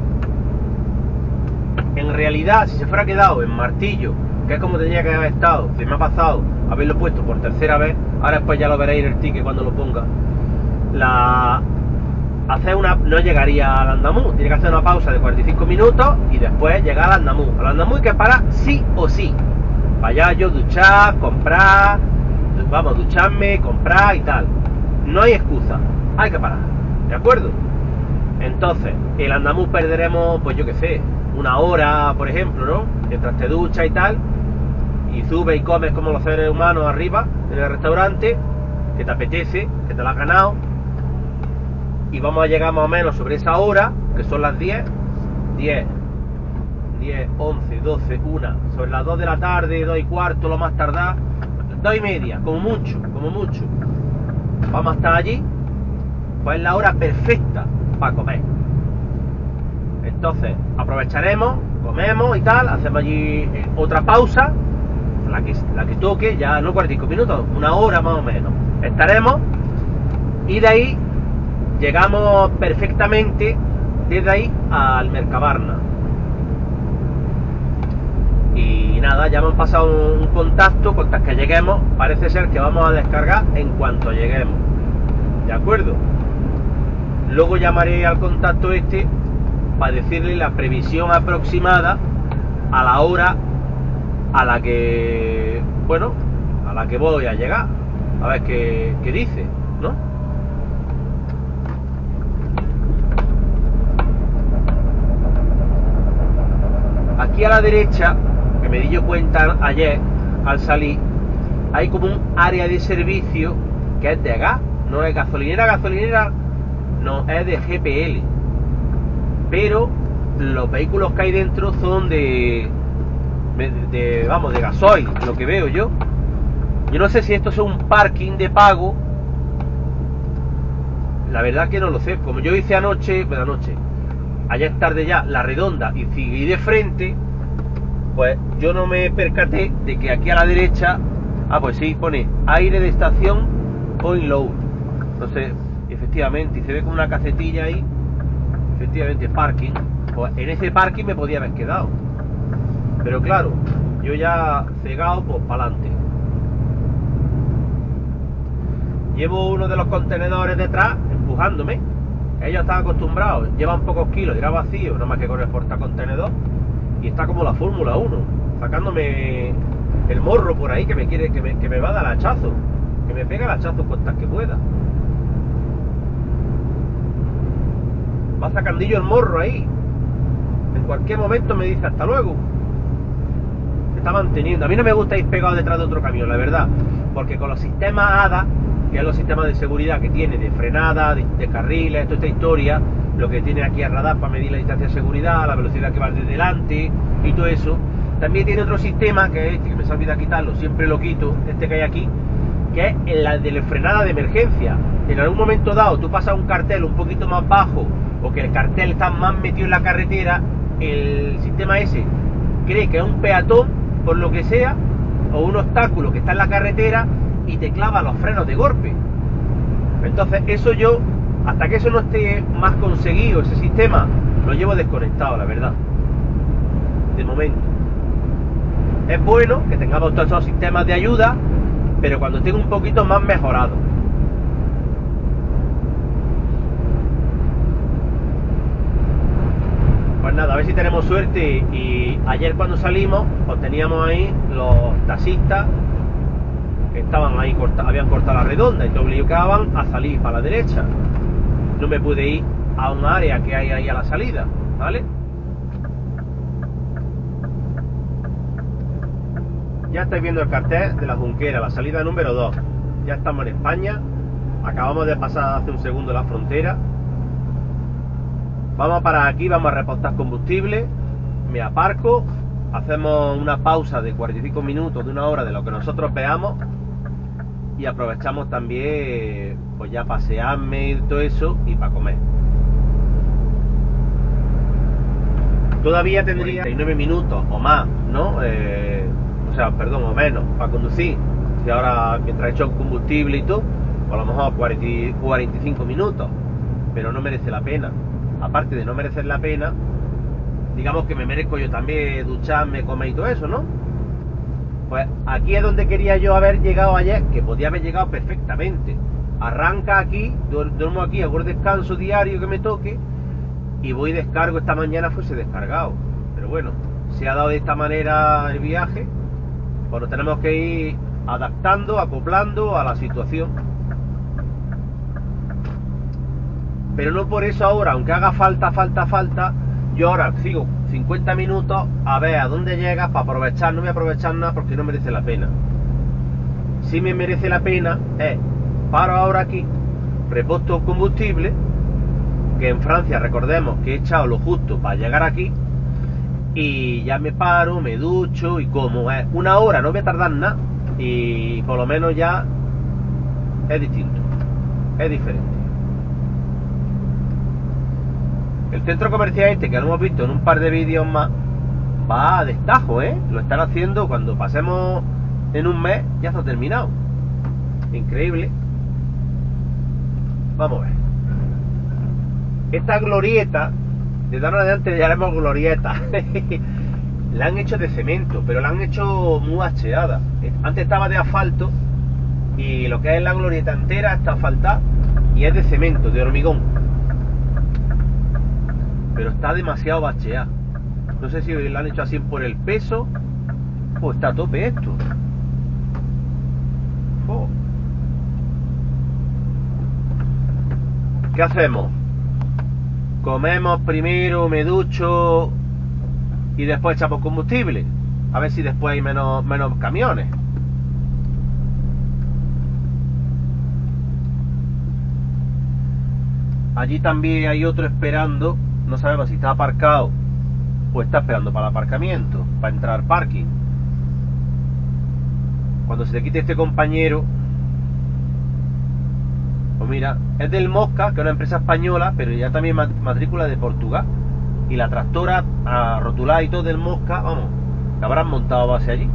en realidad, si se fuera quedado en martillo, que es como tenía que haber estado, se me ha pasado haberlo puesto por tercera vez, ahora después ya lo veréis en el ticket cuando lo ponga. La hacer una, no llegaría al andamú, tiene que hacer una pausa de cuarenta y cinco minutos y después llegar al andamú. Al andamú hay que parar sí o sí. Vaya yo duchar, comprar, vamos, ducharme, comprar y tal. No hay excusa, hay que parar, ¿de acuerdo? Entonces, el andamú perderemos, pues yo qué sé, una hora, por ejemplo, ¿no? Mientras te duchas y tal, y subes y comes como los seres humanos arriba, en el restaurante, que te apetece, que te lo has ganado, y vamos a llegar más o menos sobre esa hora, que son las diez, diez, diez, once, doce, una, sobre las dos de la tarde, dos y cuarto, lo más tardar, dos y media, como mucho, como mucho. Vamos a estar allí, pues es la hora perfecta para comer. Entonces aprovecharemos, comemos y tal, hacemos allí otra pausa, la que, la que toque, ya no cuarenta y cinco minutos, una hora más o menos. Estaremos Y de ahí llegamos perfectamente desde ahí al Mercabarna. Y nada, ya hemos pasado un contacto, con que lleguemos, parece ser que vamos a descargar en cuanto lleguemos. ¿De acuerdo? Luego llamaré al contacto este para decirle la previsión aproximada a la hora a la que, bueno, a la que voy a llegar. A ver qué, qué dice, ¿no? Aquí a la derecha, que me di yo cuenta ayer al salir, hay como un área de servicio que es de gas, no es gasolinera, gasolinera, no, es de G P L. Pero los vehículos que hay dentro son de, de, de vamos, de gasoil, lo que veo yo. Yo no sé si esto es un parking de pago. La verdad que no lo sé. Como yo hice anoche, bueno, anoche, ayer tarde ya, la redonda y seguí de frente, pues yo no me percaté de que aquí a la derecha, ah, pues sí, pone aire de estación point load. Entonces, efectivamente, y se ve con una casetilla ahí, efectivamente, parking. Pues en ese parking me podía haber quedado. Pero claro, yo ya cegado, pues para adelante. Llevo uno de los contenedores detrás empujándome. Ellos están acostumbrados, llevan pocos kilos, irá vacío, nada más que con el portacontenedor. Y está como la Fórmula uno, sacándome el morro por ahí que me quiere, que me, que me va a dar hachazo, que me pega el hachazo cuantas que pueda. Va sacandillo el morro ahí. En cualquier momento me dice hasta luego. Se está manteniendo. A mí no me gusta ir pegado detrás de otro camión, la verdad, porque con los sistemas A D A, que es los sistemas de seguridad que tiene, de frenada, de, de carriles, toda esta historia, lo que tiene aquí el radar para medir la distancia de seguridad, la velocidad que va desde delante y todo eso. También tiene otro sistema, que es este, que me se olvida quitarlo, siempre lo quito, este que hay aquí, que es la de la frenada de emergencia. En algún momento dado tú pasas un cartel un poquito más bajo, o que el cartel está más metido en la carretera, el sistema ese cree que es un peatón, por lo que sea, o un obstáculo que está en la carretera, y te clava los frenos de golpe. Entonces eso yo, hasta que eso no esté más conseguido, ese sistema, lo llevo desconectado, la verdad, de momento. Es bueno que tengamos todos esos sistemas de ayuda, pero cuando esté un poquito más mejorado. Pues nada, a ver si tenemos suerte. Y ayer cuando salimos, pues teníamos ahí los taxistas que estaban ahí, corta, habían cortado la redonda y te obligaban a salir para la derecha. No me pude ir a un área que hay ahí a la salida, ¿vale? Ya estáis viendo el cartel de la Junquera, la salida número dos. Ya estamos en España. Acabamos de pasar hace un segundo la frontera. Vamos a parar aquí, vamos a repostar combustible. Me aparco. Hacemos una pausa de cuarenta y cinco minutos, de una hora, de lo que nosotros veamos. Y aprovechamos también, pues ya pasearme y todo eso, y para comer. Todavía tendría treinta y nueve minutos o más, ¿no? Eh, o sea, perdón, o menos, para conducir. Si ahora, mientras he hecho combustible y todo, a lo mejor cuarenta, cuarenta y cinco minutos. Pero no merece la pena. Aparte de no merecer la pena, digamos que me merezco yo también ducharme, comer y todo eso, ¿no? Pues aquí es donde quería yo haber llegado ayer, que podía haber llegado perfectamente. Arranca aquí, duermo aquí, hago el descanso diario que me toque, y voy y descargo. Esta mañana fuese descargado, pero bueno, se ha dado de esta manera el viaje, pues nos tenemos que ir adaptando, acoplando a la situación. Pero no por eso ahora, aunque haga falta, falta, falta, yo ahora sigo cincuenta minutos a ver a dónde llegas para aprovechar. No voy a aprovechar nada porque no merece la pena. Si me merece la pena es, paro ahora aquí, reposto combustible, que en Francia recordemos que he echado lo justo para llegar aquí, y ya me paro, me ducho y como es una hora, no voy a tardar nada, y por lo menos ya es distinto, es diferente. El centro comercial este, que lo hemos visto en un par de vídeos más, va a destajo, ¿eh? Lo están haciendo. Cuando pasemos en un mes ya está terminado. Increíble. Vamos a ver. Esta glorieta, de ahora en adelante ya haremos glorieta. La han hecho de cemento, pero la han hecho muy hacheada. Antes estaba de asfalto y lo que es la glorieta entera está asfaltada y es de cemento, de hormigón. Pero está demasiado bacheada. No sé si la han hecho así por el peso o está a tope esto. Oh. ¿Qué hacemos? Comemos primero, me ducho y después echamos combustible. A ver si después hay menos, menos camiones. Allí también hay otro esperando. No sabemos si está aparcado o está esperando para el aparcamiento, para entrar al parking. Cuando se le quite este compañero, pues mira, es del Mosca, que es una empresa española, pero ya también matrícula de Portugal. Y la tractora a rotular y todo del Mosca, vamos, que habrán montado base allí.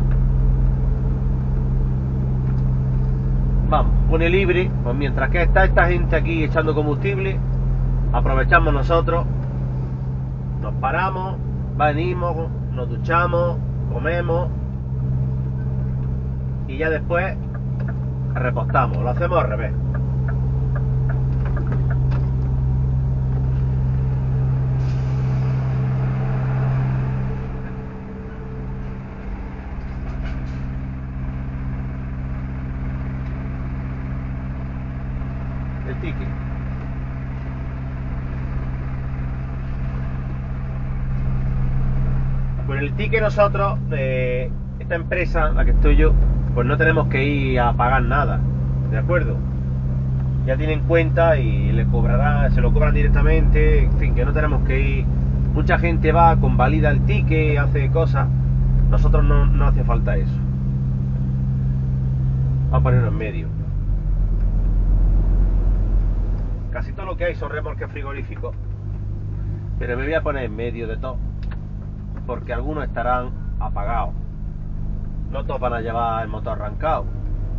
Vamos, pone libre, pues mientras que está esta gente aquí echando combustible, aprovechamos nosotros, nos paramos, venimos, nos duchamos, comemos y ya después repostamos, lo hacemos al revés. El ticket. Con el ticket nosotros, eh, esta empresa, la que estoy yo, pues no tenemos que ir a pagar nada, ¿de acuerdo? Ya tienen cuenta y le cobrará, se lo cobran directamente, en fin, que no tenemos que ir. Mucha gente va, convalida el ticket, hace cosas. Nosotros no, no hace falta eso. Vamos a ponerlo en medio. Casi todo lo que hay son remolques frigoríficos, pero me voy a poner en medio de todo, porque algunos estarán apagados. No todos van a llevar el motor arrancado.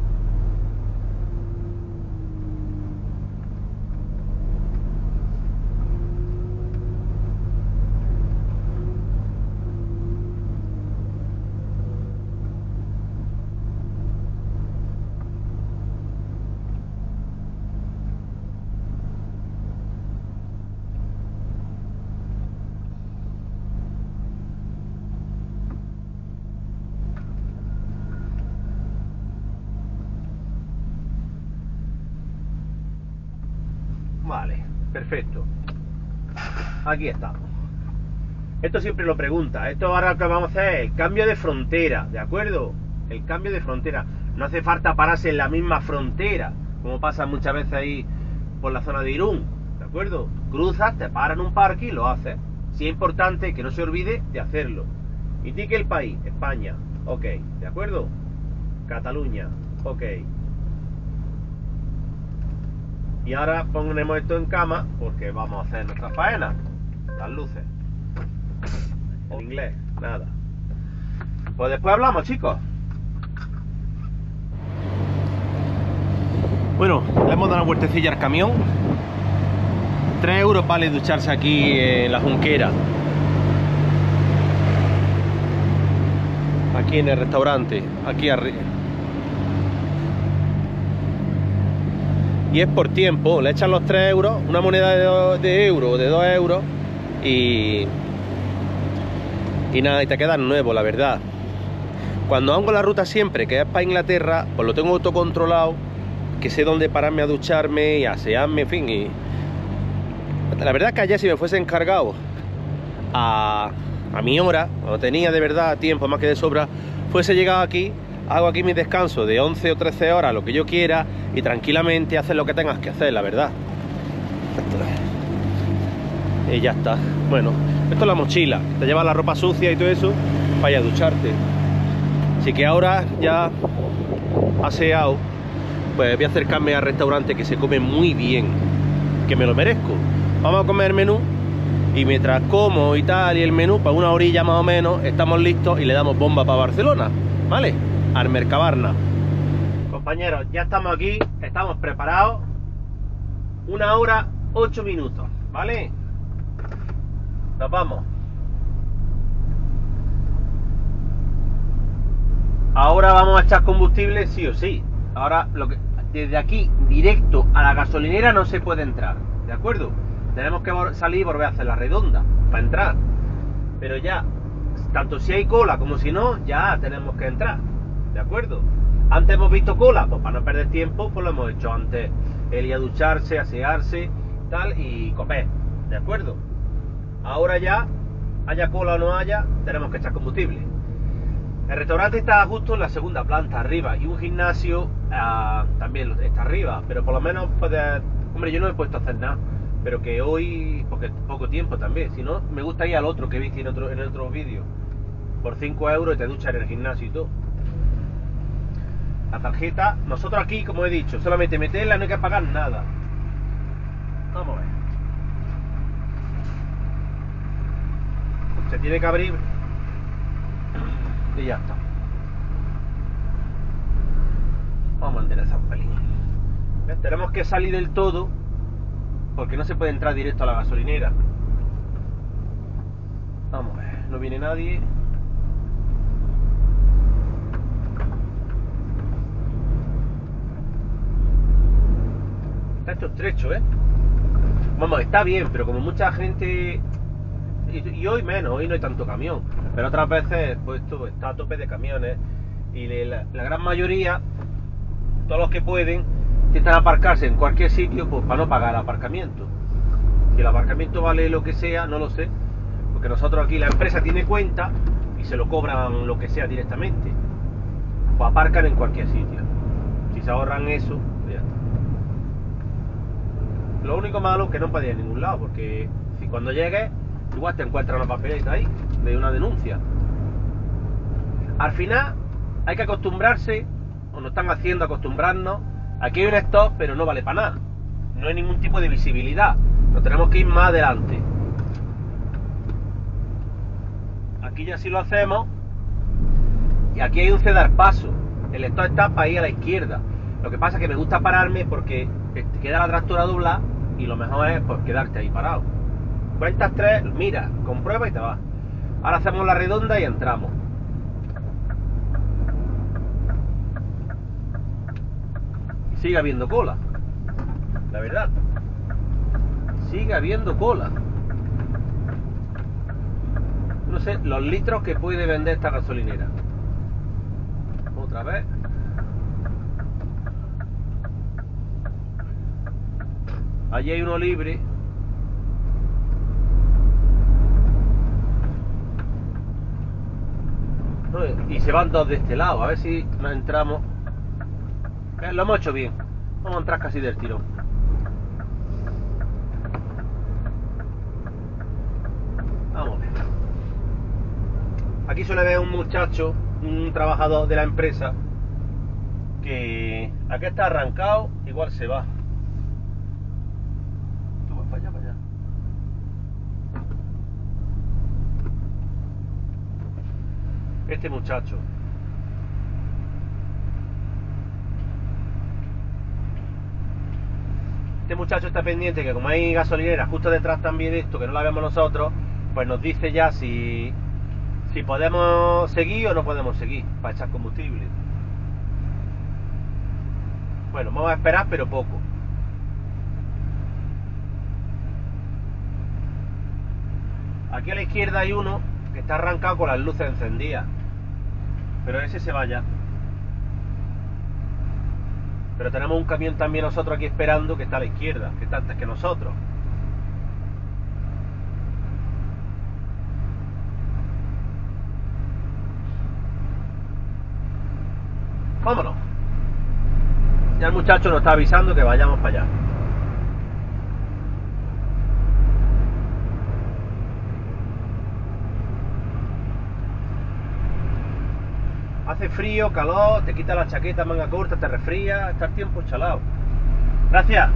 Vale, perfecto. Aquí estamos. Esto siempre lo pregunta. Esto ahora lo que vamos a hacer es el cambio de frontera, ¿de acuerdo? El cambio de frontera. No hace falta pararse en la misma frontera, como pasa muchas veces ahí por la zona de Irún, ¿de acuerdo? Cruzas, te paran en un parque y lo haces. Sí es importante que no se olvide de hacerlo. Indique el país, España, ok, ¿de acuerdo? Cataluña, ok. Y ahora ponemos esto en cama porque vamos a hacer nuestra faena. Las luces. En inglés, nada. Pues después hablamos, chicos. Bueno, le hemos dado una vueltecilla al camión. tres euros vale ducharse aquí en la Junquera. Aquí en el restaurante, aquí arriba. Y es por tiempo, le echan los tres euros, una moneda de, do, de euro o de dos euros y, y nada, y te quedas nuevo, la verdad. Cuando hago la ruta siempre, que es para Inglaterra, pues lo tengo autocontrolado, que sé dónde pararme a ducharme y a asearme, en fin. Y la verdad es que allá si me fuese encargado a, a mi hora, cuando tenía de verdad tiempo más que de sobra, fuese llegado aquí, hago aquí mi descanso de once o trece horas, lo que yo quiera, y tranquilamente haces lo que tengas que hacer, la verdad. Y ya está. Bueno, esto es la mochila, te llevas la ropa sucia y todo eso para ir a ducharte. Así que ahora ya aseado, pues voy a acercarme al restaurante que se come muy bien, que me lo merezco. Vamos a comer el menú y mientras como y tal y el menú, para una orilla más o menos, estamos listos y le damos bomba para Barcelona, ¿vale? Al Mercabarna. Compañeros, ya estamos aquí, estamos preparados Una hora, ocho minutos, ¿vale? Nos vamos. Ahora vamos a echar combustible sí o sí. Ahora, lo que, desde aquí, directo a la gasolinera no se puede entrar, ¿de acuerdo? Tenemos que salir y volver a hacer la redonda para entrar. Pero ya, tanto si hay cola como si no, ya tenemos que entrar, ¿de acuerdo? Antes hemos visto cola, pues para no perder tiempo, pues lo hemos hecho antes. El ir a ducharse, asearse, tal, y comer, ¿de acuerdo? Ahora ya, haya cola o no haya, tenemos que echar combustible. El restaurante está justo en la segunda planta, arriba, y un gimnasio uh, también está arriba, pero por lo menos puedes... Hombre, yo no me he puesto a hacer nada, pero que hoy, porque poco tiempo también, si no, me gusta ir al otro que viste en otro, en otro vídeo, por cinco euros y te duchas en el gimnasio y todo. La tarjeta, nosotros aquí, como he dicho, solamente meterla, no hay que pagar nada. Vamos a ver. Se tiene que abrir y ya está. Vamos a enderezar un pelín. ¿Ves? Tenemos que salir del todo porque no se puede entrar directo a la gasolinera. Vamos a ver, no viene nadie. Está esto estrecho, ¿eh? Vamos, está bien, pero como mucha gente... Y, y hoy menos, hoy no hay tanto camión. Pero otras veces, pues esto está a tope de camiones. Y la, la gran mayoría, todos los que pueden, intentan aparcarse en cualquier sitio, pues para no pagar el aparcamiento. Si el aparcamiento vale lo que sea, no lo sé. Porque nosotros aquí, la empresa tiene cuenta y se lo cobran lo que sea directamente. Pues aparcan en cualquier sitio. Si se ahorran eso, pues ya está. Lo único malo es que no puede ir a ningún lado, porque si cuando llegues, igual te encuentras una papeleta ahí, de una denuncia. Al final, hay que acostumbrarse, o nos están haciendo acostumbrarnos, aquí hay un stop, pero no vale para nada. No hay ningún tipo de visibilidad. Nos tenemos que ir más adelante. Aquí ya sí lo hacemos. Y aquí hay un cedar paso. El stop está para ir a la izquierda. Lo que pasa es que me gusta pararme porque te queda la tractora doblada y lo mejor es pues quedarte ahí parado. Cuentas tres, mira, comprueba y te vas. Ahora hacemos la redonda y entramos. Sigue habiendo cola. La verdad. Sigue habiendo cola. No sé los litros que puede vender esta gasolinera. Otra vez. Allí hay uno libre. Y se van dos de este lado. A ver si nos entramos. Eh, lo hemos hecho bien. Vamos a entrar casi del tirón. Vamos a ver. Aquí suele haber un muchacho, un trabajador de la empresa, que aquí está arrancado, igual se va. Tú vas para allá, para allá. Este muchacho. Este muchacho está pendiente que como hay gasolinera justo detrás también de esto, que no la vemos nosotros, pues nos dice ya si, si podemos seguir o no podemos seguir para echar combustible. Bueno, vamos a esperar, pero poco. Aquí a la izquierda hay uno que está arrancado con las luces encendidas, pero ese se vaya. Pero tenemos un camión también nosotros aquí esperando que está a la izquierda, que está antes que nosotros. Vámonos. Ya el muchacho nos está avisando que vayamos para allá. Hace frío, calor, te quita la chaqueta manga corta, te resfría, está el tiempo chalado. Gracias.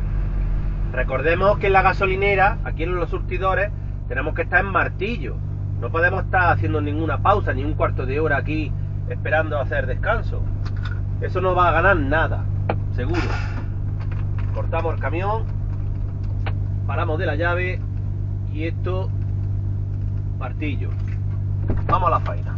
Recordemos que en la gasolinera, aquí en los surtidores, tenemos que estar en martillo. No podemos estar haciendo ninguna pausa, ni un cuarto de hora aquí esperando a hacer descanso. Eso no va a ganar nada, seguro. Cortamos el camión, paramos de la llave y esto, martillo. Vamos a la faena.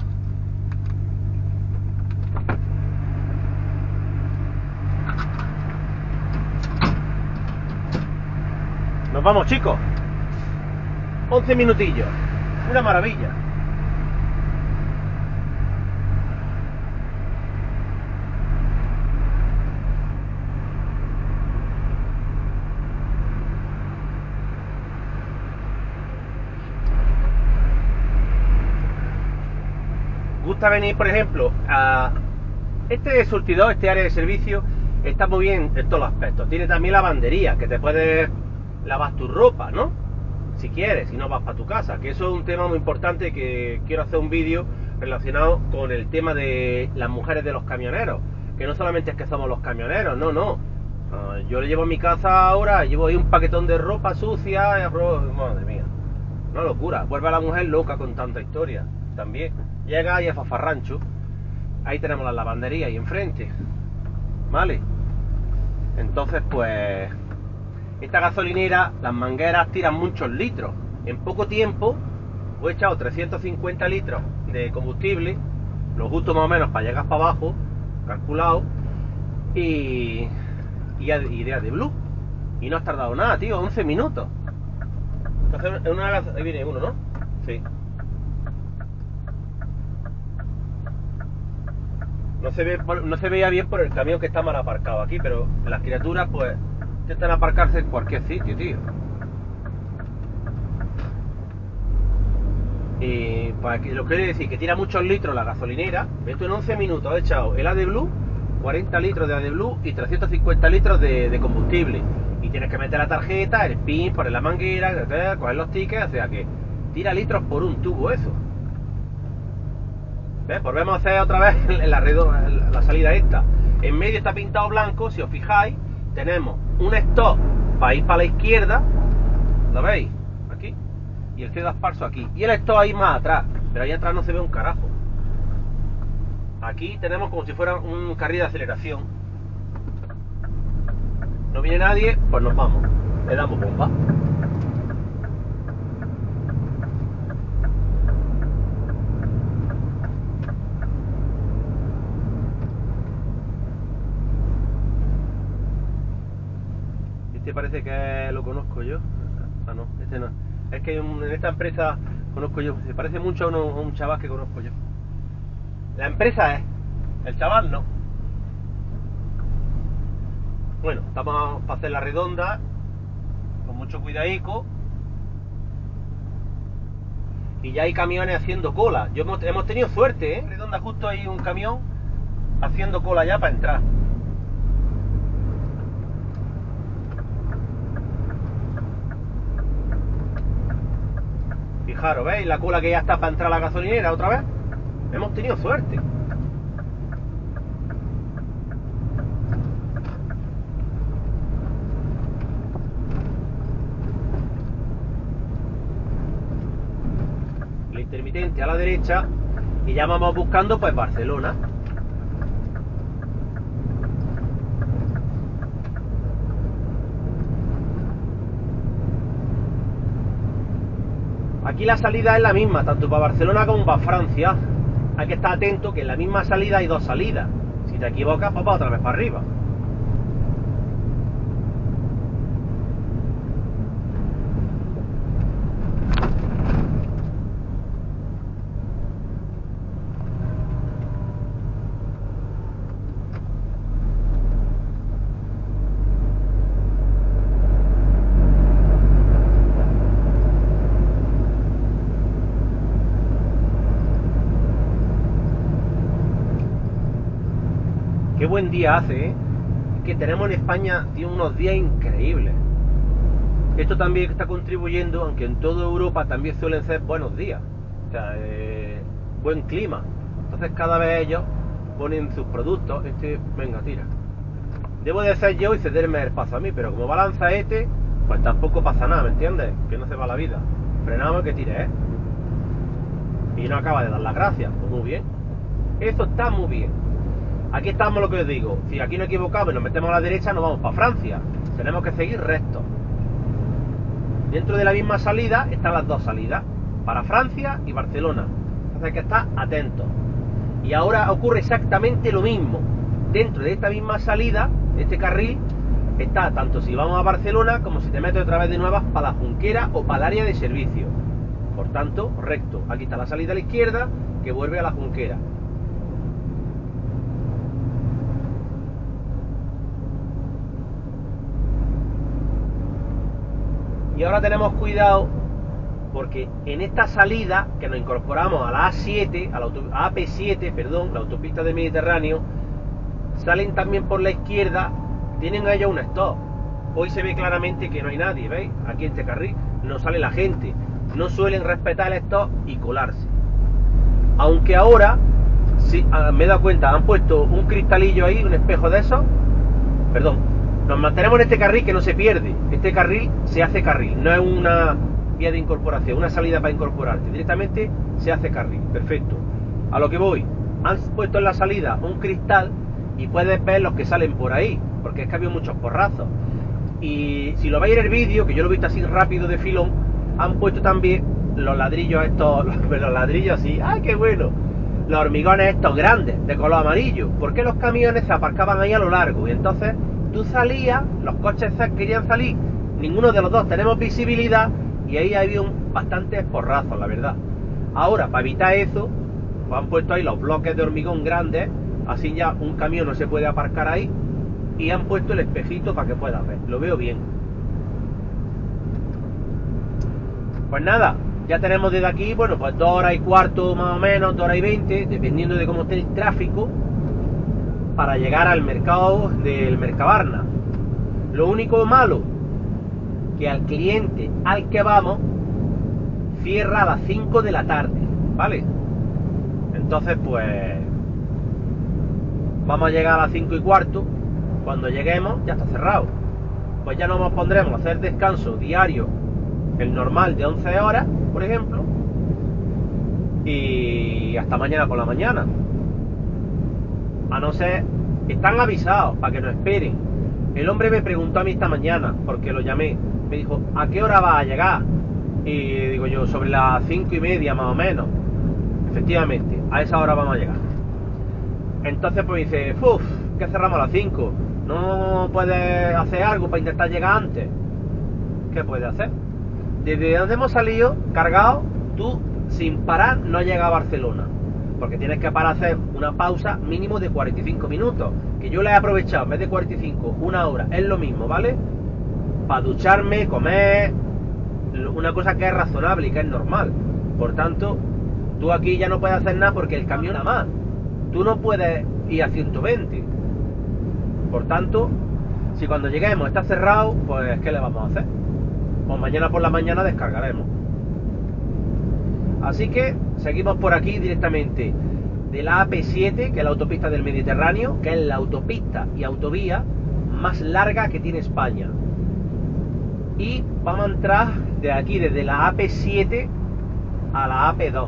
Nos vamos, chicos. once minutillos. Una maravilla. Gusta venir, por ejemplo, a este surtidor, este área de servicio, está muy bien en todos los aspectos. Tiene también lavandería, que te puedes lavar tu ropa, ¿no? Si quieres, si no vas para tu casa, que eso es un tema muy importante, que quiero hacer un vídeo relacionado con el tema de las mujeres de los camioneros, que no solamente es que somos los camioneros, no, no. Uh, yo le llevo a mi casa ahora, llevo ahí un paquetón de ropa sucia, madre mía, una locura. Vuelve a la mujer loca con tanta historia, también. Llega ahí a Fafarrancho, ahí tenemos la lavandería ahí enfrente, ¿vale? Entonces, pues, esta gasolinera, las mangueras tiran muchos litros. En poco tiempo he echado trescientos cincuenta litros de combustible, lo justo más o menos para llegar para abajo, calculado, y, y idea de Blue. Y no has tardado nada, tío, once minutos. Entonces, una, ahí viene uno, ¿no? Sí. No se ve, no se veía bien por el camión que está mal aparcado aquí, pero las criaturas, pues, intentan aparcarse en cualquier sitio, tío. Y pues, lo que quiero decir, que tira muchos litros la gasolinera. Esto en once minutos he echado el AdBlue, cuarenta litros de AdBlue y trescientos cincuenta litros de, de combustible. Y tienes que meter la tarjeta, el pin, poner la manguera, coger los tickets, o sea que tira litros por un tubo eso. ¿Ves? Volvemos a hacer otra vez la, redonda, la salida esta. En medio está pintado blanco, si os fijáis, tenemos un stop para ir para la izquierda, ¿lo veis? Aquí. Y el C dos Parso aquí. Y el stop ahí más atrás, pero ahí atrás no se ve un carajo. Aquí tenemos como si fuera un carril de aceleración. No viene nadie, pues nos vamos. Le damos bomba. Este parece que lo conozco yo. Ah, no, este no. Es que en esta empresa conozco yo. Se parece mucho a, uno, a un chaval que conozco yo. La empresa es, el chaval no. Bueno, estamos para hacer la redonda con mucho cuidadico. Y ya hay camiones haciendo cola. Yo hemos, hemos tenido suerte, ¿eh? Redonda, justo hay un camión haciendo cola ya para entrar. Fijaros, ¿veis? La cola que ya está para entrar a la gasolinera otra vez. Hemos tenido suerte. La intermitente a la derecha. Y ya vamos buscando pues Barcelona. Aquí la salida es la misma, tanto para Barcelona como para Francia. Hay que estar atento que en la misma salida hay dos salidas. Si te equivocas, pues va otra vez para arriba. Qué buen día hace, ¿eh? Que tenemos en España, tío, unos días increíbles. Esto también está contribuyendo, aunque en toda Europa también suelen ser buenos días. O sea, eh, buen clima. Entonces cada vez ellos ponen sus productos. Este, venga, tira. Debo de ser yo y cederme el paso a mí, pero como balanza este, pues tampoco pasa nada, ¿me entiendes? Que no se va la vida. Frenamos que tire, ¿eh? y no acaba de dar las gracias. Pues muy bien, eso está muy bien. Aquí estamos, lo que os digo, si aquí nos equivocamos y nos metemos a la derecha, nos vamos para Francia. Tenemos que seguir recto. Dentro de la misma salida están las dos salidas, para Francia y Barcelona. Entonces hay que estar atentos. Y ahora ocurre exactamente lo mismo. Dentro de esta misma salida, este carril, está tanto si vamos a Barcelona como si te metes otra vez de nuevas para la Junquera o para el área de servicio. Por tanto, recto. Aquí está la salida a la izquierda que vuelve a la Junquera. Y ahora tenemos cuidado porque en esta salida que nos incorporamos a la A siete, a la A P siete, perdón, la autopista del Mediterráneo, salen también por la izquierda, tienen allá un stop. Hoy se ve claramente que no hay nadie, ¿veis? Aquí en este carril no sale la gente, no suelen respetar el stop y colarse. Aunque ahora, sí, me he dado cuenta, han puesto un cristalillo ahí, un espejo de esos, perdón. Nos mantenemos en este carril que no se pierde. Este carril se hace carril, no es una vía de incorporación, una salida para incorporarte. Directamente se hace carril, perfecto. A lo que voy, han puesto en la salida un cristal y puedes ver los que salen por ahí, porque es que ha habido muchos porrazos. Y si lo veis en el vídeo, que yo lo he visto así rápido de filón, han puesto también los ladrillos estos, los, los ladrillos así, ¡ay, qué bueno! Los hormigones estos grandes, de color amarillo, porque los camiones se aparcaban ahí a lo largo, y entonces tú salías, los coches querían salir, ninguno de los dos tenemos visibilidad, y ahí había un, bastantes porrazos, la verdad. Ahora, para evitar eso, pues han puesto ahí los bloques de hormigón grandes, así ya un camión no se puede aparcar ahí, y han puesto el espejito para que puedas ver. Lo veo bien. Pues nada, ya tenemos desde aquí, bueno, pues dos horas y cuarto más o menos, dos horas y veinte, dependiendo de cómo esté el tráfico, para llegar al mercado del Mercabarna. Lo único malo, que al cliente al que vamos cierra a las cinco de la tarde, ¿vale? Entonces pues vamos a llegar a las cinco y cuarto. Cuando lleguemos ya está cerrado. Pues ya nos pondremos a hacer descanso diario, el normal de once horas, por ejemplo, y hasta mañana por la mañana. A no ser, están avisados para que nos esperen. El hombre me preguntó a mí esta mañana, porque lo llamé, me dijo, ¿a qué hora vas a llegar? Y digo yo, sobre las cinco y media más o menos. Efectivamente, a esa hora vamos a llegar. Entonces pues dice, uff, que cerramos a las cinco. ¿No puedes hacer algo para intentar llegar antes? ¿Qué puedes hacer? Desde donde hemos salido, cargado, tú sin parar no llegas a Barcelona. Porque tienes que parar a hacer una pausa mínimo de cuarenta y cinco minutos. Que yo la he aprovechado, en vez de cuarenta y cinco, una hora, es lo mismo, ¿vale? Para ducharme, comer, una cosa que es razonable y que es normal. Por tanto, tú aquí ya no puedes hacer nada porque el camión nada más. Tú no puedes ir a ciento veinte. Por tanto, si cuando lleguemos está cerrado, pues ¿qué le vamos a hacer? Pues mañana por la mañana descargaremos. Así que seguimos por aquí directamente de la A P siete, que es la autopista del Mediterráneo, que es la autopista y autovía más larga que tiene España. Y vamos a entrar de aquí, desde la A P siete a la A P dos.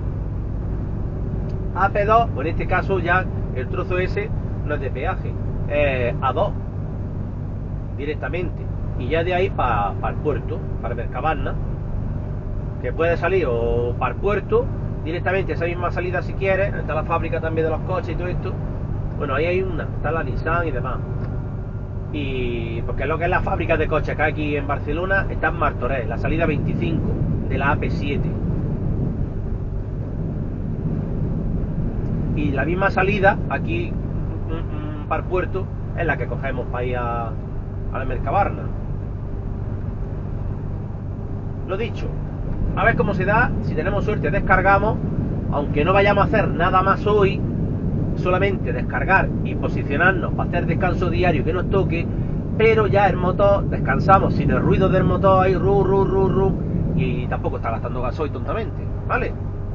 A P dos, pues en este caso ya el trozo ese no es de peaje, es A dos directamente. Y ya de ahí para pa el puerto, para Mercabarna, que puede salir o para el puerto directamente, esa misma salida si quieres. Está la fábrica también de los coches y todo esto. Bueno, ahí hay una, está la Nissan y demás. Y porque lo que es la fábrica de coches que hay aquí en Barcelona está en Martorell, la salida veinticinco de la A P siete. Y la misma salida aquí mm, mm, para el puerto es la que cogemos para ir a, a la Mercabarna. Lo dicho, a ver cómo se da. Si tenemos suerte descargamos, aunque no vayamos a hacer nada más hoy, solamente descargar y posicionarnos para hacer descanso diario que nos toque, pero ya el motor descansamos sin el ruido del motor ahí, ru, ru, ru, ru, y tampoco está gastando gasoil tontamente, ¿vale?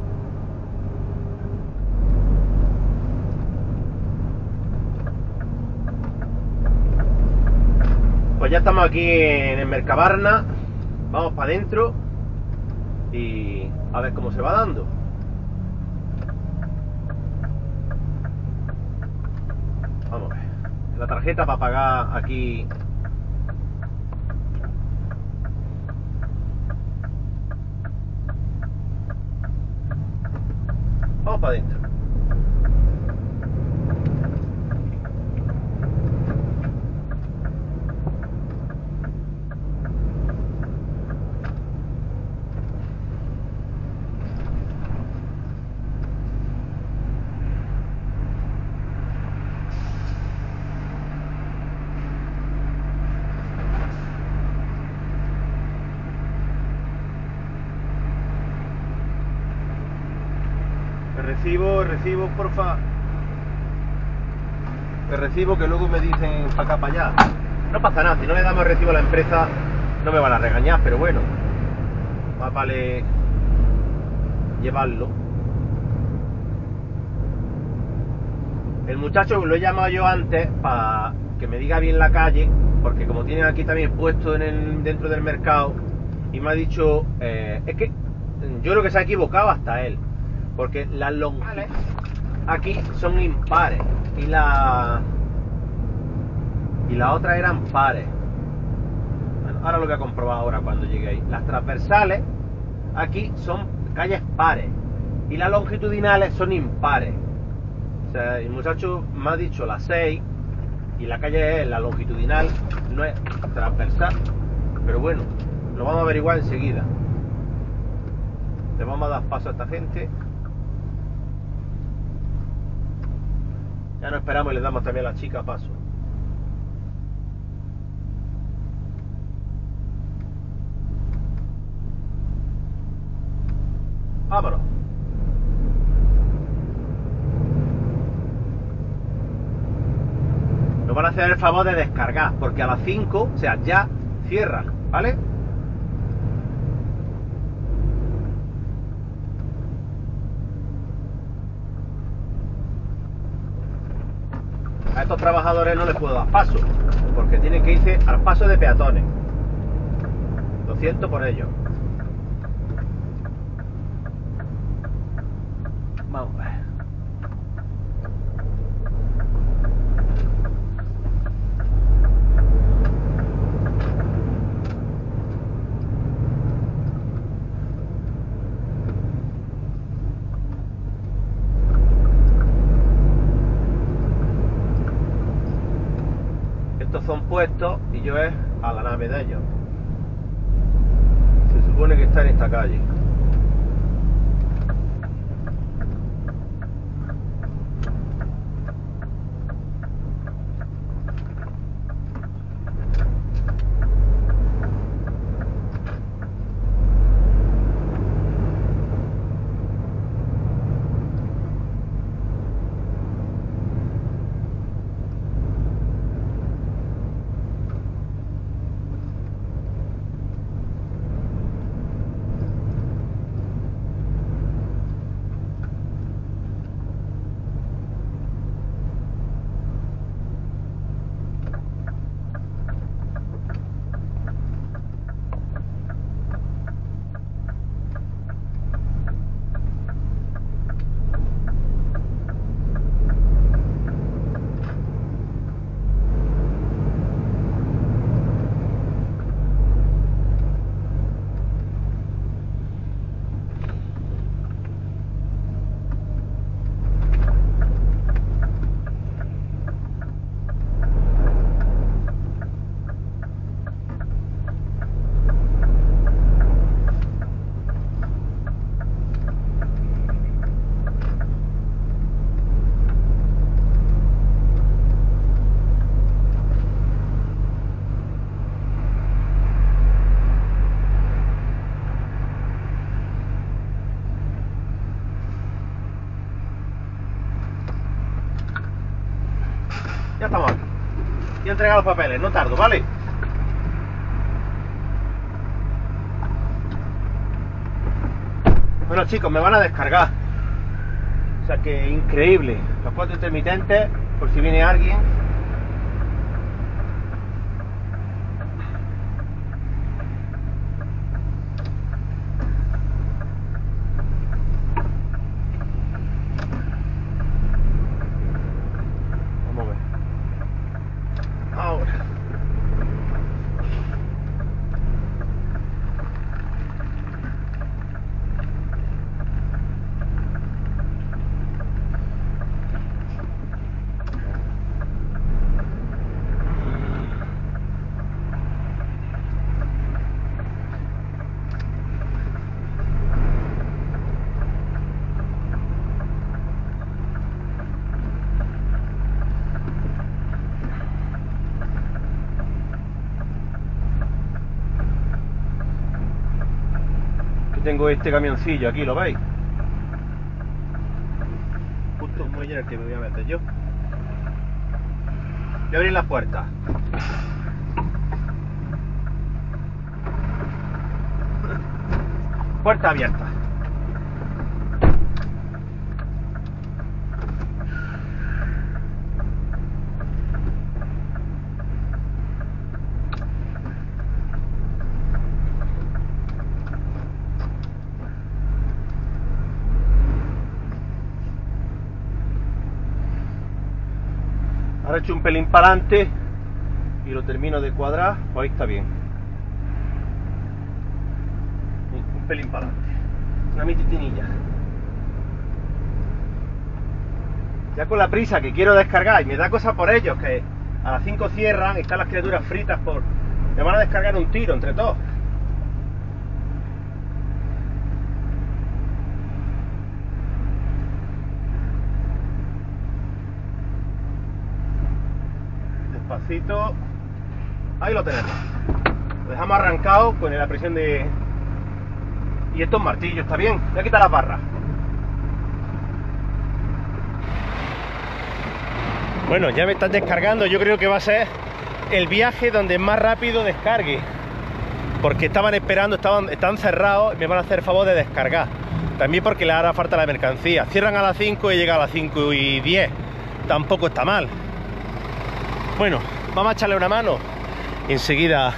Pues ya estamos aquí en el Mercabarna, vamos para adentro y a ver cómo se va dando. tarjeta para pagar aquí. Vamos para adentro. Recibo, recibo, porfa. El recibo, que luego me dicen para acá, para allá. No pasa nada, si no le damos el recibo a la empresa no me van a regañar, pero bueno, más vale llevarlo. El muchacho lo he llamado yo antes para que me diga bien la calle, porque como tienen aquí también puesto en el, dentro del mercado, y me ha dicho, eh, es que yo creo que se ha equivocado hasta él, porque las longitudes aquí son impares y la y las otras eran pares. Bueno, ahora lo voy a comprobar ahora cuando llegue ahí. Las transversales aquí son calles pares y las longitudinales son impares. O sea, el muchacho me ha dicho las seis y la calle es la longitudinal, no es transversal, pero bueno, lo vamos a averiguar enseguida. Le vamos a dar paso a esta gente. Ya no esperamos y le damos también a la chica paso. Vámonos. Nos van a hacer el favor de descargar, porque a las cinco, o sea, ya cierran, ¿vale? A estos trabajadores no les puedo dar paso, porque tienen que irse al paso de peatones. Lo siento por ello. Vamos a ver. Estos son puestos y yo es a la nave de ellos. Se supone que está en esta calle. Ya estamos aquí. Y he entregado los papeles, no tardo, ¿vale? Bueno, chicos, me van a descargar. O sea que increíble. Los cuatro intermitentes, por si viene alguien. Vamos a ver. tengo este camioncillo aquí, ¿lo veis? Justo el muelle en el que me voy a meter yo. Voy a abrir la puerta. Puerta abierta. Ahora he hecho un pelín para adelante y lo termino de cuadrar, pues ahí está bien. Un pelín para adelante, una mititinilla. Ya con la prisa que quiero descargar y me da cosa por ellos, que a las cinco cierran y están las criaturas fritas por... me van a descargar un tiro entre todos. Despacito. Ahí lo tenemos. Lo dejamos arrancado con la presión de... y estos martillos, ¿está bien? Voy a quitar las barras. Bueno, ya me están descargando. Yo creo que va a ser el viaje donde más rápido descargue, porque estaban esperando, estaban, están cerrados y me van a hacer el favor de descargar. También porque le hará falta la mercancía. Cierran a las cinco y llega a las cinco y diez. Tampoco está mal. Bueno, vamos a echarle una mano y enseguida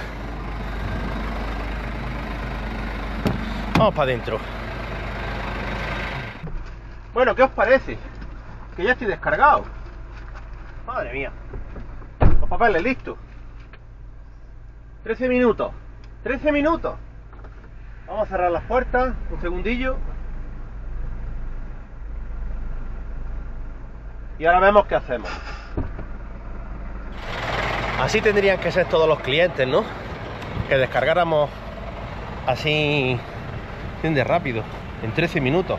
vamos para adentro. Bueno, ¿qué os parece? Que ya estoy descargado. Madre mía. Los papeles listos. trece minutos. trece minutos. Vamos a cerrar las puertas. Un segundillo. Y ahora vemos qué hacemos. Así tendrían que ser todos los clientes, ¿no? Que descargáramos así de rápido, en trece minutos.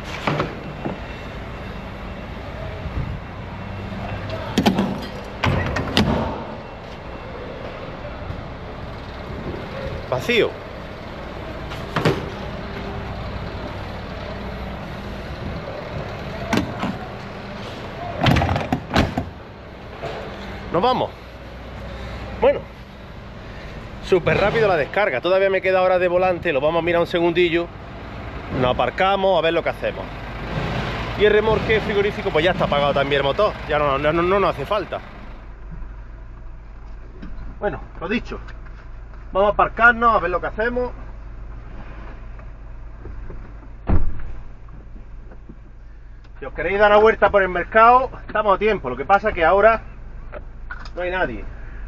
Vacío. Nos vamos. Bueno, súper rápido la descarga. Todavía me queda hora de volante. Lo vamos a mirar un segundillo. Nos aparcamos a ver lo que hacemos. Y el remolque frigorífico pues ya está apagado también el motor. Ya no, no, no, no nos hace falta. Bueno, lo dicho. Vamos a aparcarnos a ver lo que hacemos. Si os queréis dar una vuelta por el mercado, estamos a tiempo. Lo que pasa es que ahora no hay nadie.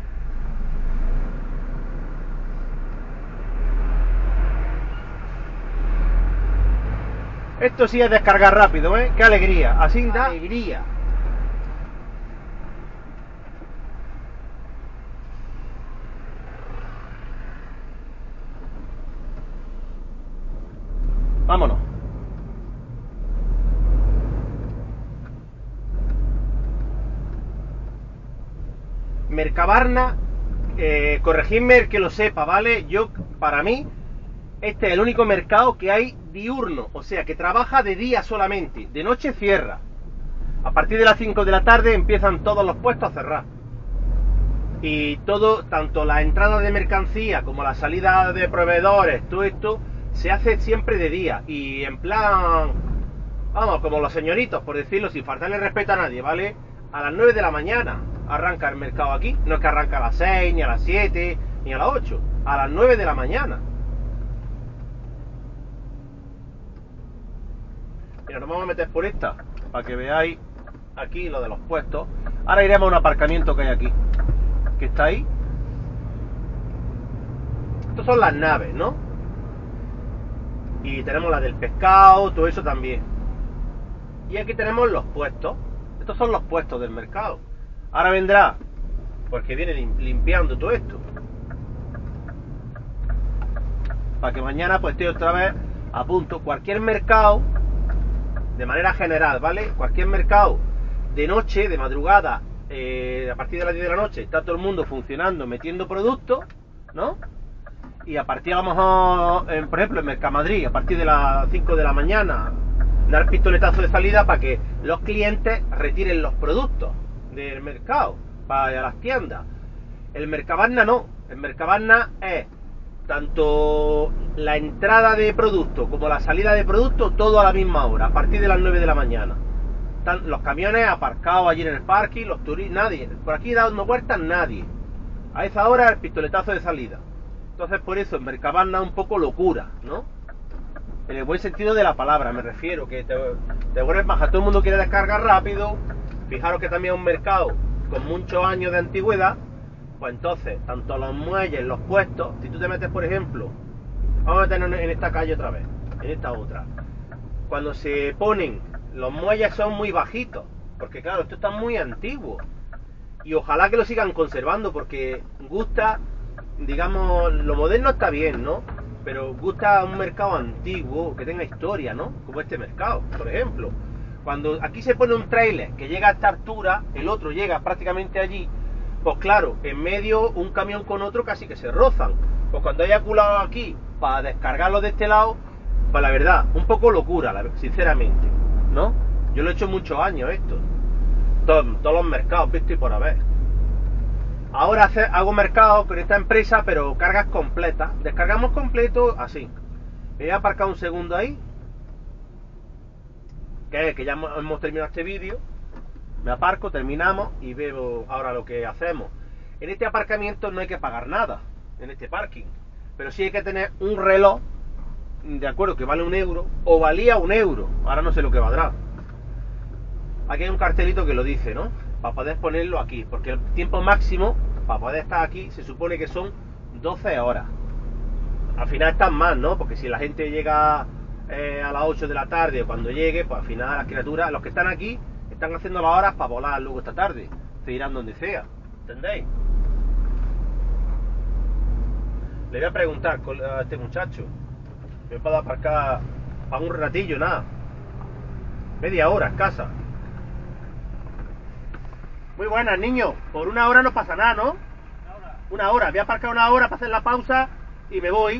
Esto sí es descargar rápido, ¿eh? ¡Qué alegría! Así da alegría. Vámonos. Mercabarna, eh, corregidme el que lo sepa, ¿vale? Yo, para mí, este es el único mercado que hay diurno, o sea, que trabaja de día solamente, de noche cierra. A partir de las cinco de la tarde empiezan todos los puestos a cerrar. Y todo, tanto la entrada de mercancía como la salida de proveedores, todo esto se hace siempre de día. Y en plan, vamos, como los señoritos, por decirlo, sin faltarle respeto a nadie, ¿vale? A las nueve de la mañana arranca el mercado aquí. No es que arranca a las seis, ni a las siete, ni a las ocho. A las nueve de la mañana. Mira, nos vamos a meter por esta, para que veáis aquí lo de los puestos. Ahora iremos a un aparcamiento que hay aquí, que está ahí. Estas son las naves, ¿no? Y tenemos la del pescado, todo eso también. Y aquí tenemos los puestos. Estos son los puestos del mercado. Ahora vendrá, porque viene limpiando todo esto, para que mañana pues esté otra vez a punto. Cualquier mercado, de manera general, ¿vale? Cualquier mercado de noche, de madrugada, eh, a partir de las diez de la noche, está todo el mundo funcionando, metiendo productos, ¿no? y a partir a lo mejor, en, por ejemplo, en Mercamadrid, a partir de las cinco de la mañana, dar pistoletazo de salida para que los clientes retiren los productos del mercado, para las tiendas. El Mercabarna no, el Mercabarna es tanto la entrada de producto como la salida de producto, todo a la misma hora, a partir de las nueve de la mañana. Están los camiones aparcados allí en el parking, los turistas, nadie, por aquí dando vueltas nadie. A esa hora el pistoletazo de salida. Entonces por eso en Mercabarna es un poco locura, ¿no? En el buen sentido de la palabra, me refiero, que te, te vuelves baja, todo el mundo quiere descargar rápido. Fijaros que también es un mercado con muchos años de antigüedad. Pues entonces, tanto los muelles, los puestos, si tú te metes, por ejemplo, vamos a meternos en esta calle otra vez, en esta otra. Cuando se ponen, los muelles son muy bajitos, porque claro, esto está muy antiguo. Y ojalá que lo sigan conservando, porque gusta, digamos, lo moderno está bien, ¿no? Pero gusta un mercado antiguo, que tenga historia, ¿no? Como este mercado, por ejemplo. Cuando aquí se pone un trailer que llega a esta altura, el otro llega prácticamente allí, pues claro, en medio un camión con otro casi que se rozan. Pues cuando haya culado aquí para descargarlo de este lado, pues la verdad, un poco locura, sinceramente, ¿no? Yo lo he hecho muchos años esto. Todos, todos los mercados, visto y por haber. Ahora hace, hago mercado con esta empresa, pero cargas completas. Descargamos completo así. Me voy a aparcar un segundo ahí. Que es que ya hemos, hemos terminado este vídeo. Me aparco, terminamos y veo ahora lo que hacemos. En este aparcamiento no hay que pagar nada, en este parking, pero sí hay que tener un reloj, de acuerdo, que vale un euro, o valía un euro, ahora no sé lo que valdrá. Aquí hay un cartelito que lo dice, ¿no? Para poder ponerlo aquí, porque el tiempo máximo para poder estar aquí se supone que son doce horas. Al final están más, ¿no? Porque si la gente llega eh, a las ocho de la tarde o cuando llegue, pues al final las criaturas, los que están aquí, están haciendo las horas para volar luego esta tarde. Se irán donde sea, ¿entendéis? Le voy a preguntar a este muchacho. Me puedo aparcar para un ratillo, nada. Media hora, escasa. Muy buenas, niño. Por una hora no pasa nada, ¿no? Una hora. Una hora. Voy a aparcar una hora para hacer la pausa y me voy.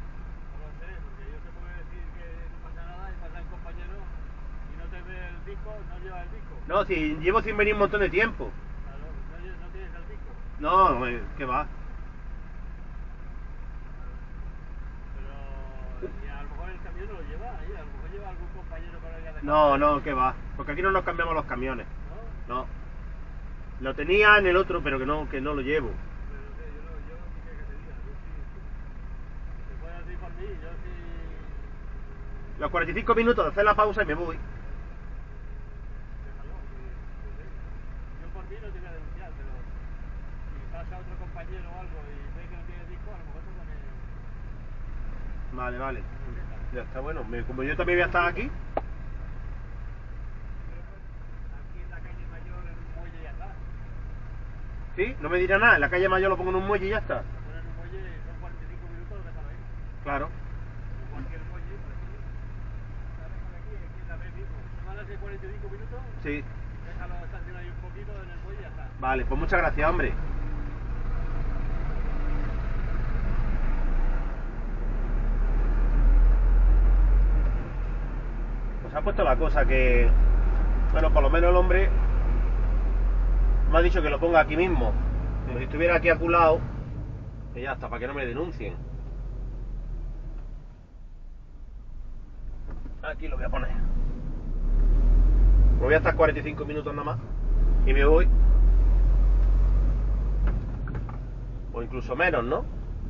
No, si llevo sin venir un montón de tiempo. Claro, no, no tienes el disco. No, ¿qué va? Pero y a lo mejor el camión no lo lleva ahí, a lo mejor lleva algún compañero para ir a dejar. No, no, ¿qué va? Porque aquí no nos cambiamos los camiones. ¿No? No. Lo tenía en el otro, pero que no, que no lo llevo. Pero no sé, yo no, yo no sé qué te diga, yo sí. Te puedes decir por mí, yo sí. Los cuarenta y cinco minutos de hacer la pausa y me voy. No te voy a denunciar, pero si pasa otro compañero o algo y ve que no tiene disco, a lo mejor te pone... Vale, vale. Ya está, bueno. Me, como yo también voy a estar aquí. Aquí en la calle Mayor, en un muelle ya está. ¿Sí? No me dirá nada. En la calle Mayor lo pongo en un muelle y ya está. Bueno, en un muelle son cuarenta y cinco minutos, déjalo ahí. Claro. En cualquier muelle, por aquí. ¿Sabes? Por aquí, aquí en la vez mismo. ¿Se van a hacer cuarenta y cinco minutos? Sí. Déjalo estacionar ahí un poquito en el muelle y ya está. Vale, pues muchas gracias, hombre. Pues ha puesto la cosa que... Bueno, por lo menos el hombre me ha dicho que lo ponga aquí mismo. Como si estuviera aquí aculado. Y ya está, para que no me denuncien. Aquí lo voy a poner. Me voy a estar cuarenta y cinco minutos nada más y me voy. O incluso menos, ¿no?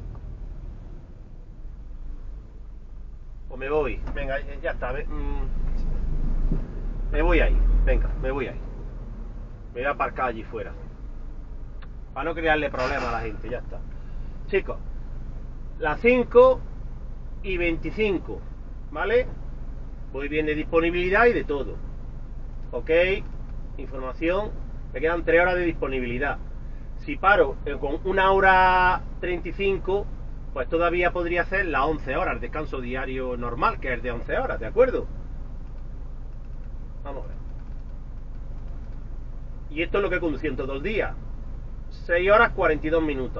O me voy. Venga, ya está. Me, mm, me voy ahí. Venga, me voy ahí. Me voy a aparcar allí fuera. Para no crearle problemas a la gente, ya está. Chicos, las cinco y veinticinco, ¿vale? Voy bien de disponibilidad y de todo. Ok, información, me quedan tres horas de disponibilidad. Si paro eh, con una hora treinta y cinco, pues todavía podría hacer las once horas, el descanso diario normal, que es de once horas, ¿de acuerdo? Vamos a ver. Y esto es lo que he conducido en todos los días. seis horas cuarenta y dos minutos.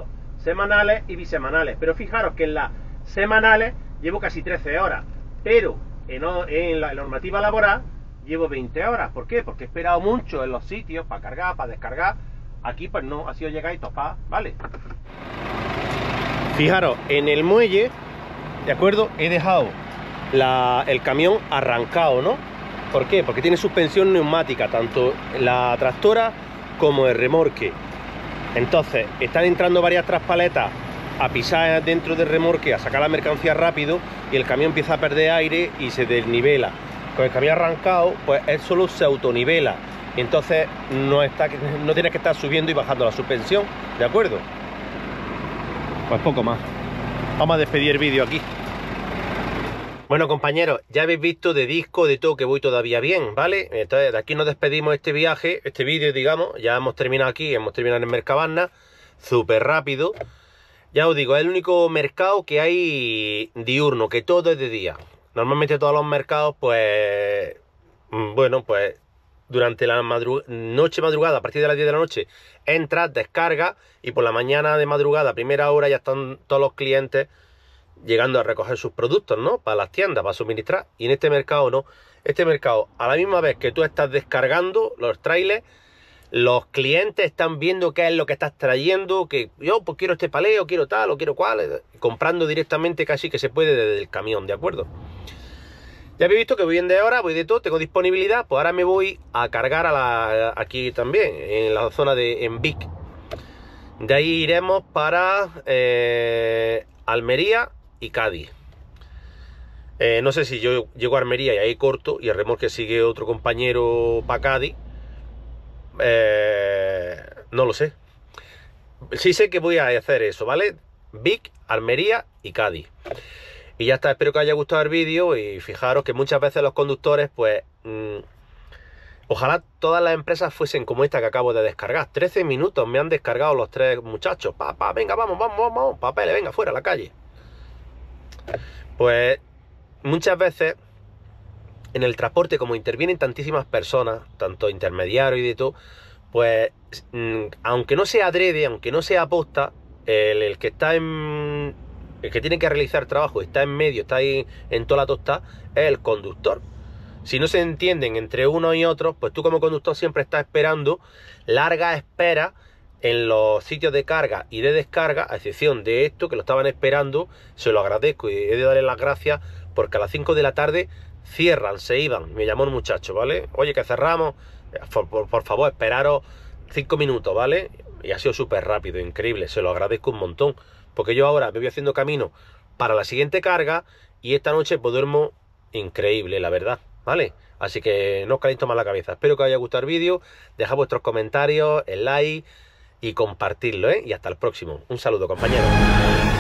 semanales y bisemanales. Pero fijaros que en las semanales llevo casi trece horas, pero en, en la normativa laboral llevo veinte horas. ¿Por qué? Porque he esperado mucho en los sitios para cargar, para descargar. Aquí pues no, ha sido llegar y topar, ¿vale? Fijaros, en el muelle, ¿de acuerdo? He dejado la, el camión arrancado, ¿no? ¿Por qué? Porque tiene suspensión neumática, tanto la tractora como el remorque. Entonces, están entrando varias traspaletas a pisar dentro del remorque, a sacar la mercancía rápido, y el camión empieza a perder aire y se desnivela. Con el camión arrancado, pues él solo se autonivela. Entonces no, está, no tienes que estar subiendo y bajando la suspensión, ¿de acuerdo? Pues poco más. Vamos a despedir el vídeo aquí. Bueno, compañeros, ya habéis visto de disco, de todo, que voy todavía bien, ¿vale? Entonces de aquí nos despedimos este viaje, este vídeo, digamos. Ya hemos terminado aquí, hemos terminado en Mercabarna, súper rápido. Ya os digo, es el único mercado que hay diurno, que todo es de día. Normalmente todos los mercados, pues, bueno, pues durante la madrug noche madrugada, a partir de las diez de la noche, entras, descargas, y por la mañana de madrugada, a primera hora, ya están todos los clientes llegando a recoger sus productos, ¿no? Para las tiendas, para suministrar. Y en este mercado no. Este mercado, a la misma vez que tú estás descargando los trailers, los clientes están viendo qué es lo que estás trayendo, que yo pues quiero este paleo, quiero tal, o quiero cual, comprando directamente casi que se puede desde el camión, ¿de acuerdo? Ya habéis visto que voy bien de hora, voy de todo, tengo disponibilidad, pues ahora me voy a cargar a la, aquí también, en la zona de en Vic. De ahí iremos para eh, Almería y Cádiz. Eh, no sé si yo llego a Almería y ahí corto, y el remolque sigue otro compañero para Cádiz. Eh, no lo sé. Sí sé que voy a hacer eso, ¿vale? Vic, Almería y Cádiz. Y ya está, espero que os haya gustado el vídeo. Y fijaros que muchas veces los conductores, pues mmm, ojalá todas las empresas fuesen como esta que acabo de descargar. trece minutos me han descargado los tres muchachos. Pa, pa, venga, vamos, vamos, vamos, vamos. Papeles, venga, fuera a la calle. Pues muchas veces en el transporte, como intervienen tantísimas personas, tanto intermediarios y de todo, pues mmm, aunque no sea adrede, aunque no sea aposta, el, el que está en... el que tiene que realizar trabajo, está en medio, está ahí en toda la tosta, es el conductor. Si no se entienden entre unos y otros, pues tú como conductor siempre estás esperando larga espera en los sitios de carga y de descarga, a excepción de esto, que lo estaban esperando. Se lo agradezco y he de darle las gracias, porque a las cinco de la tarde cierran, se iban. Me llamó un muchacho, ¿vale? Oye, que cerramos, por, por, por favor, esperaros cinco minutos, ¿vale? Y ha sido súper rápido, increíble, se lo agradezco un montón. Porque yo ahora me voy haciendo camino para la siguiente carga, y esta noche pues duermo increíble, la verdad, ¿vale? Así que no os caliento más la cabeza. Espero que os haya gustado el vídeo. Dejad vuestros comentarios, el like y compartirlo, ¿eh? Y hasta el próximo. Un saludo, compañeros.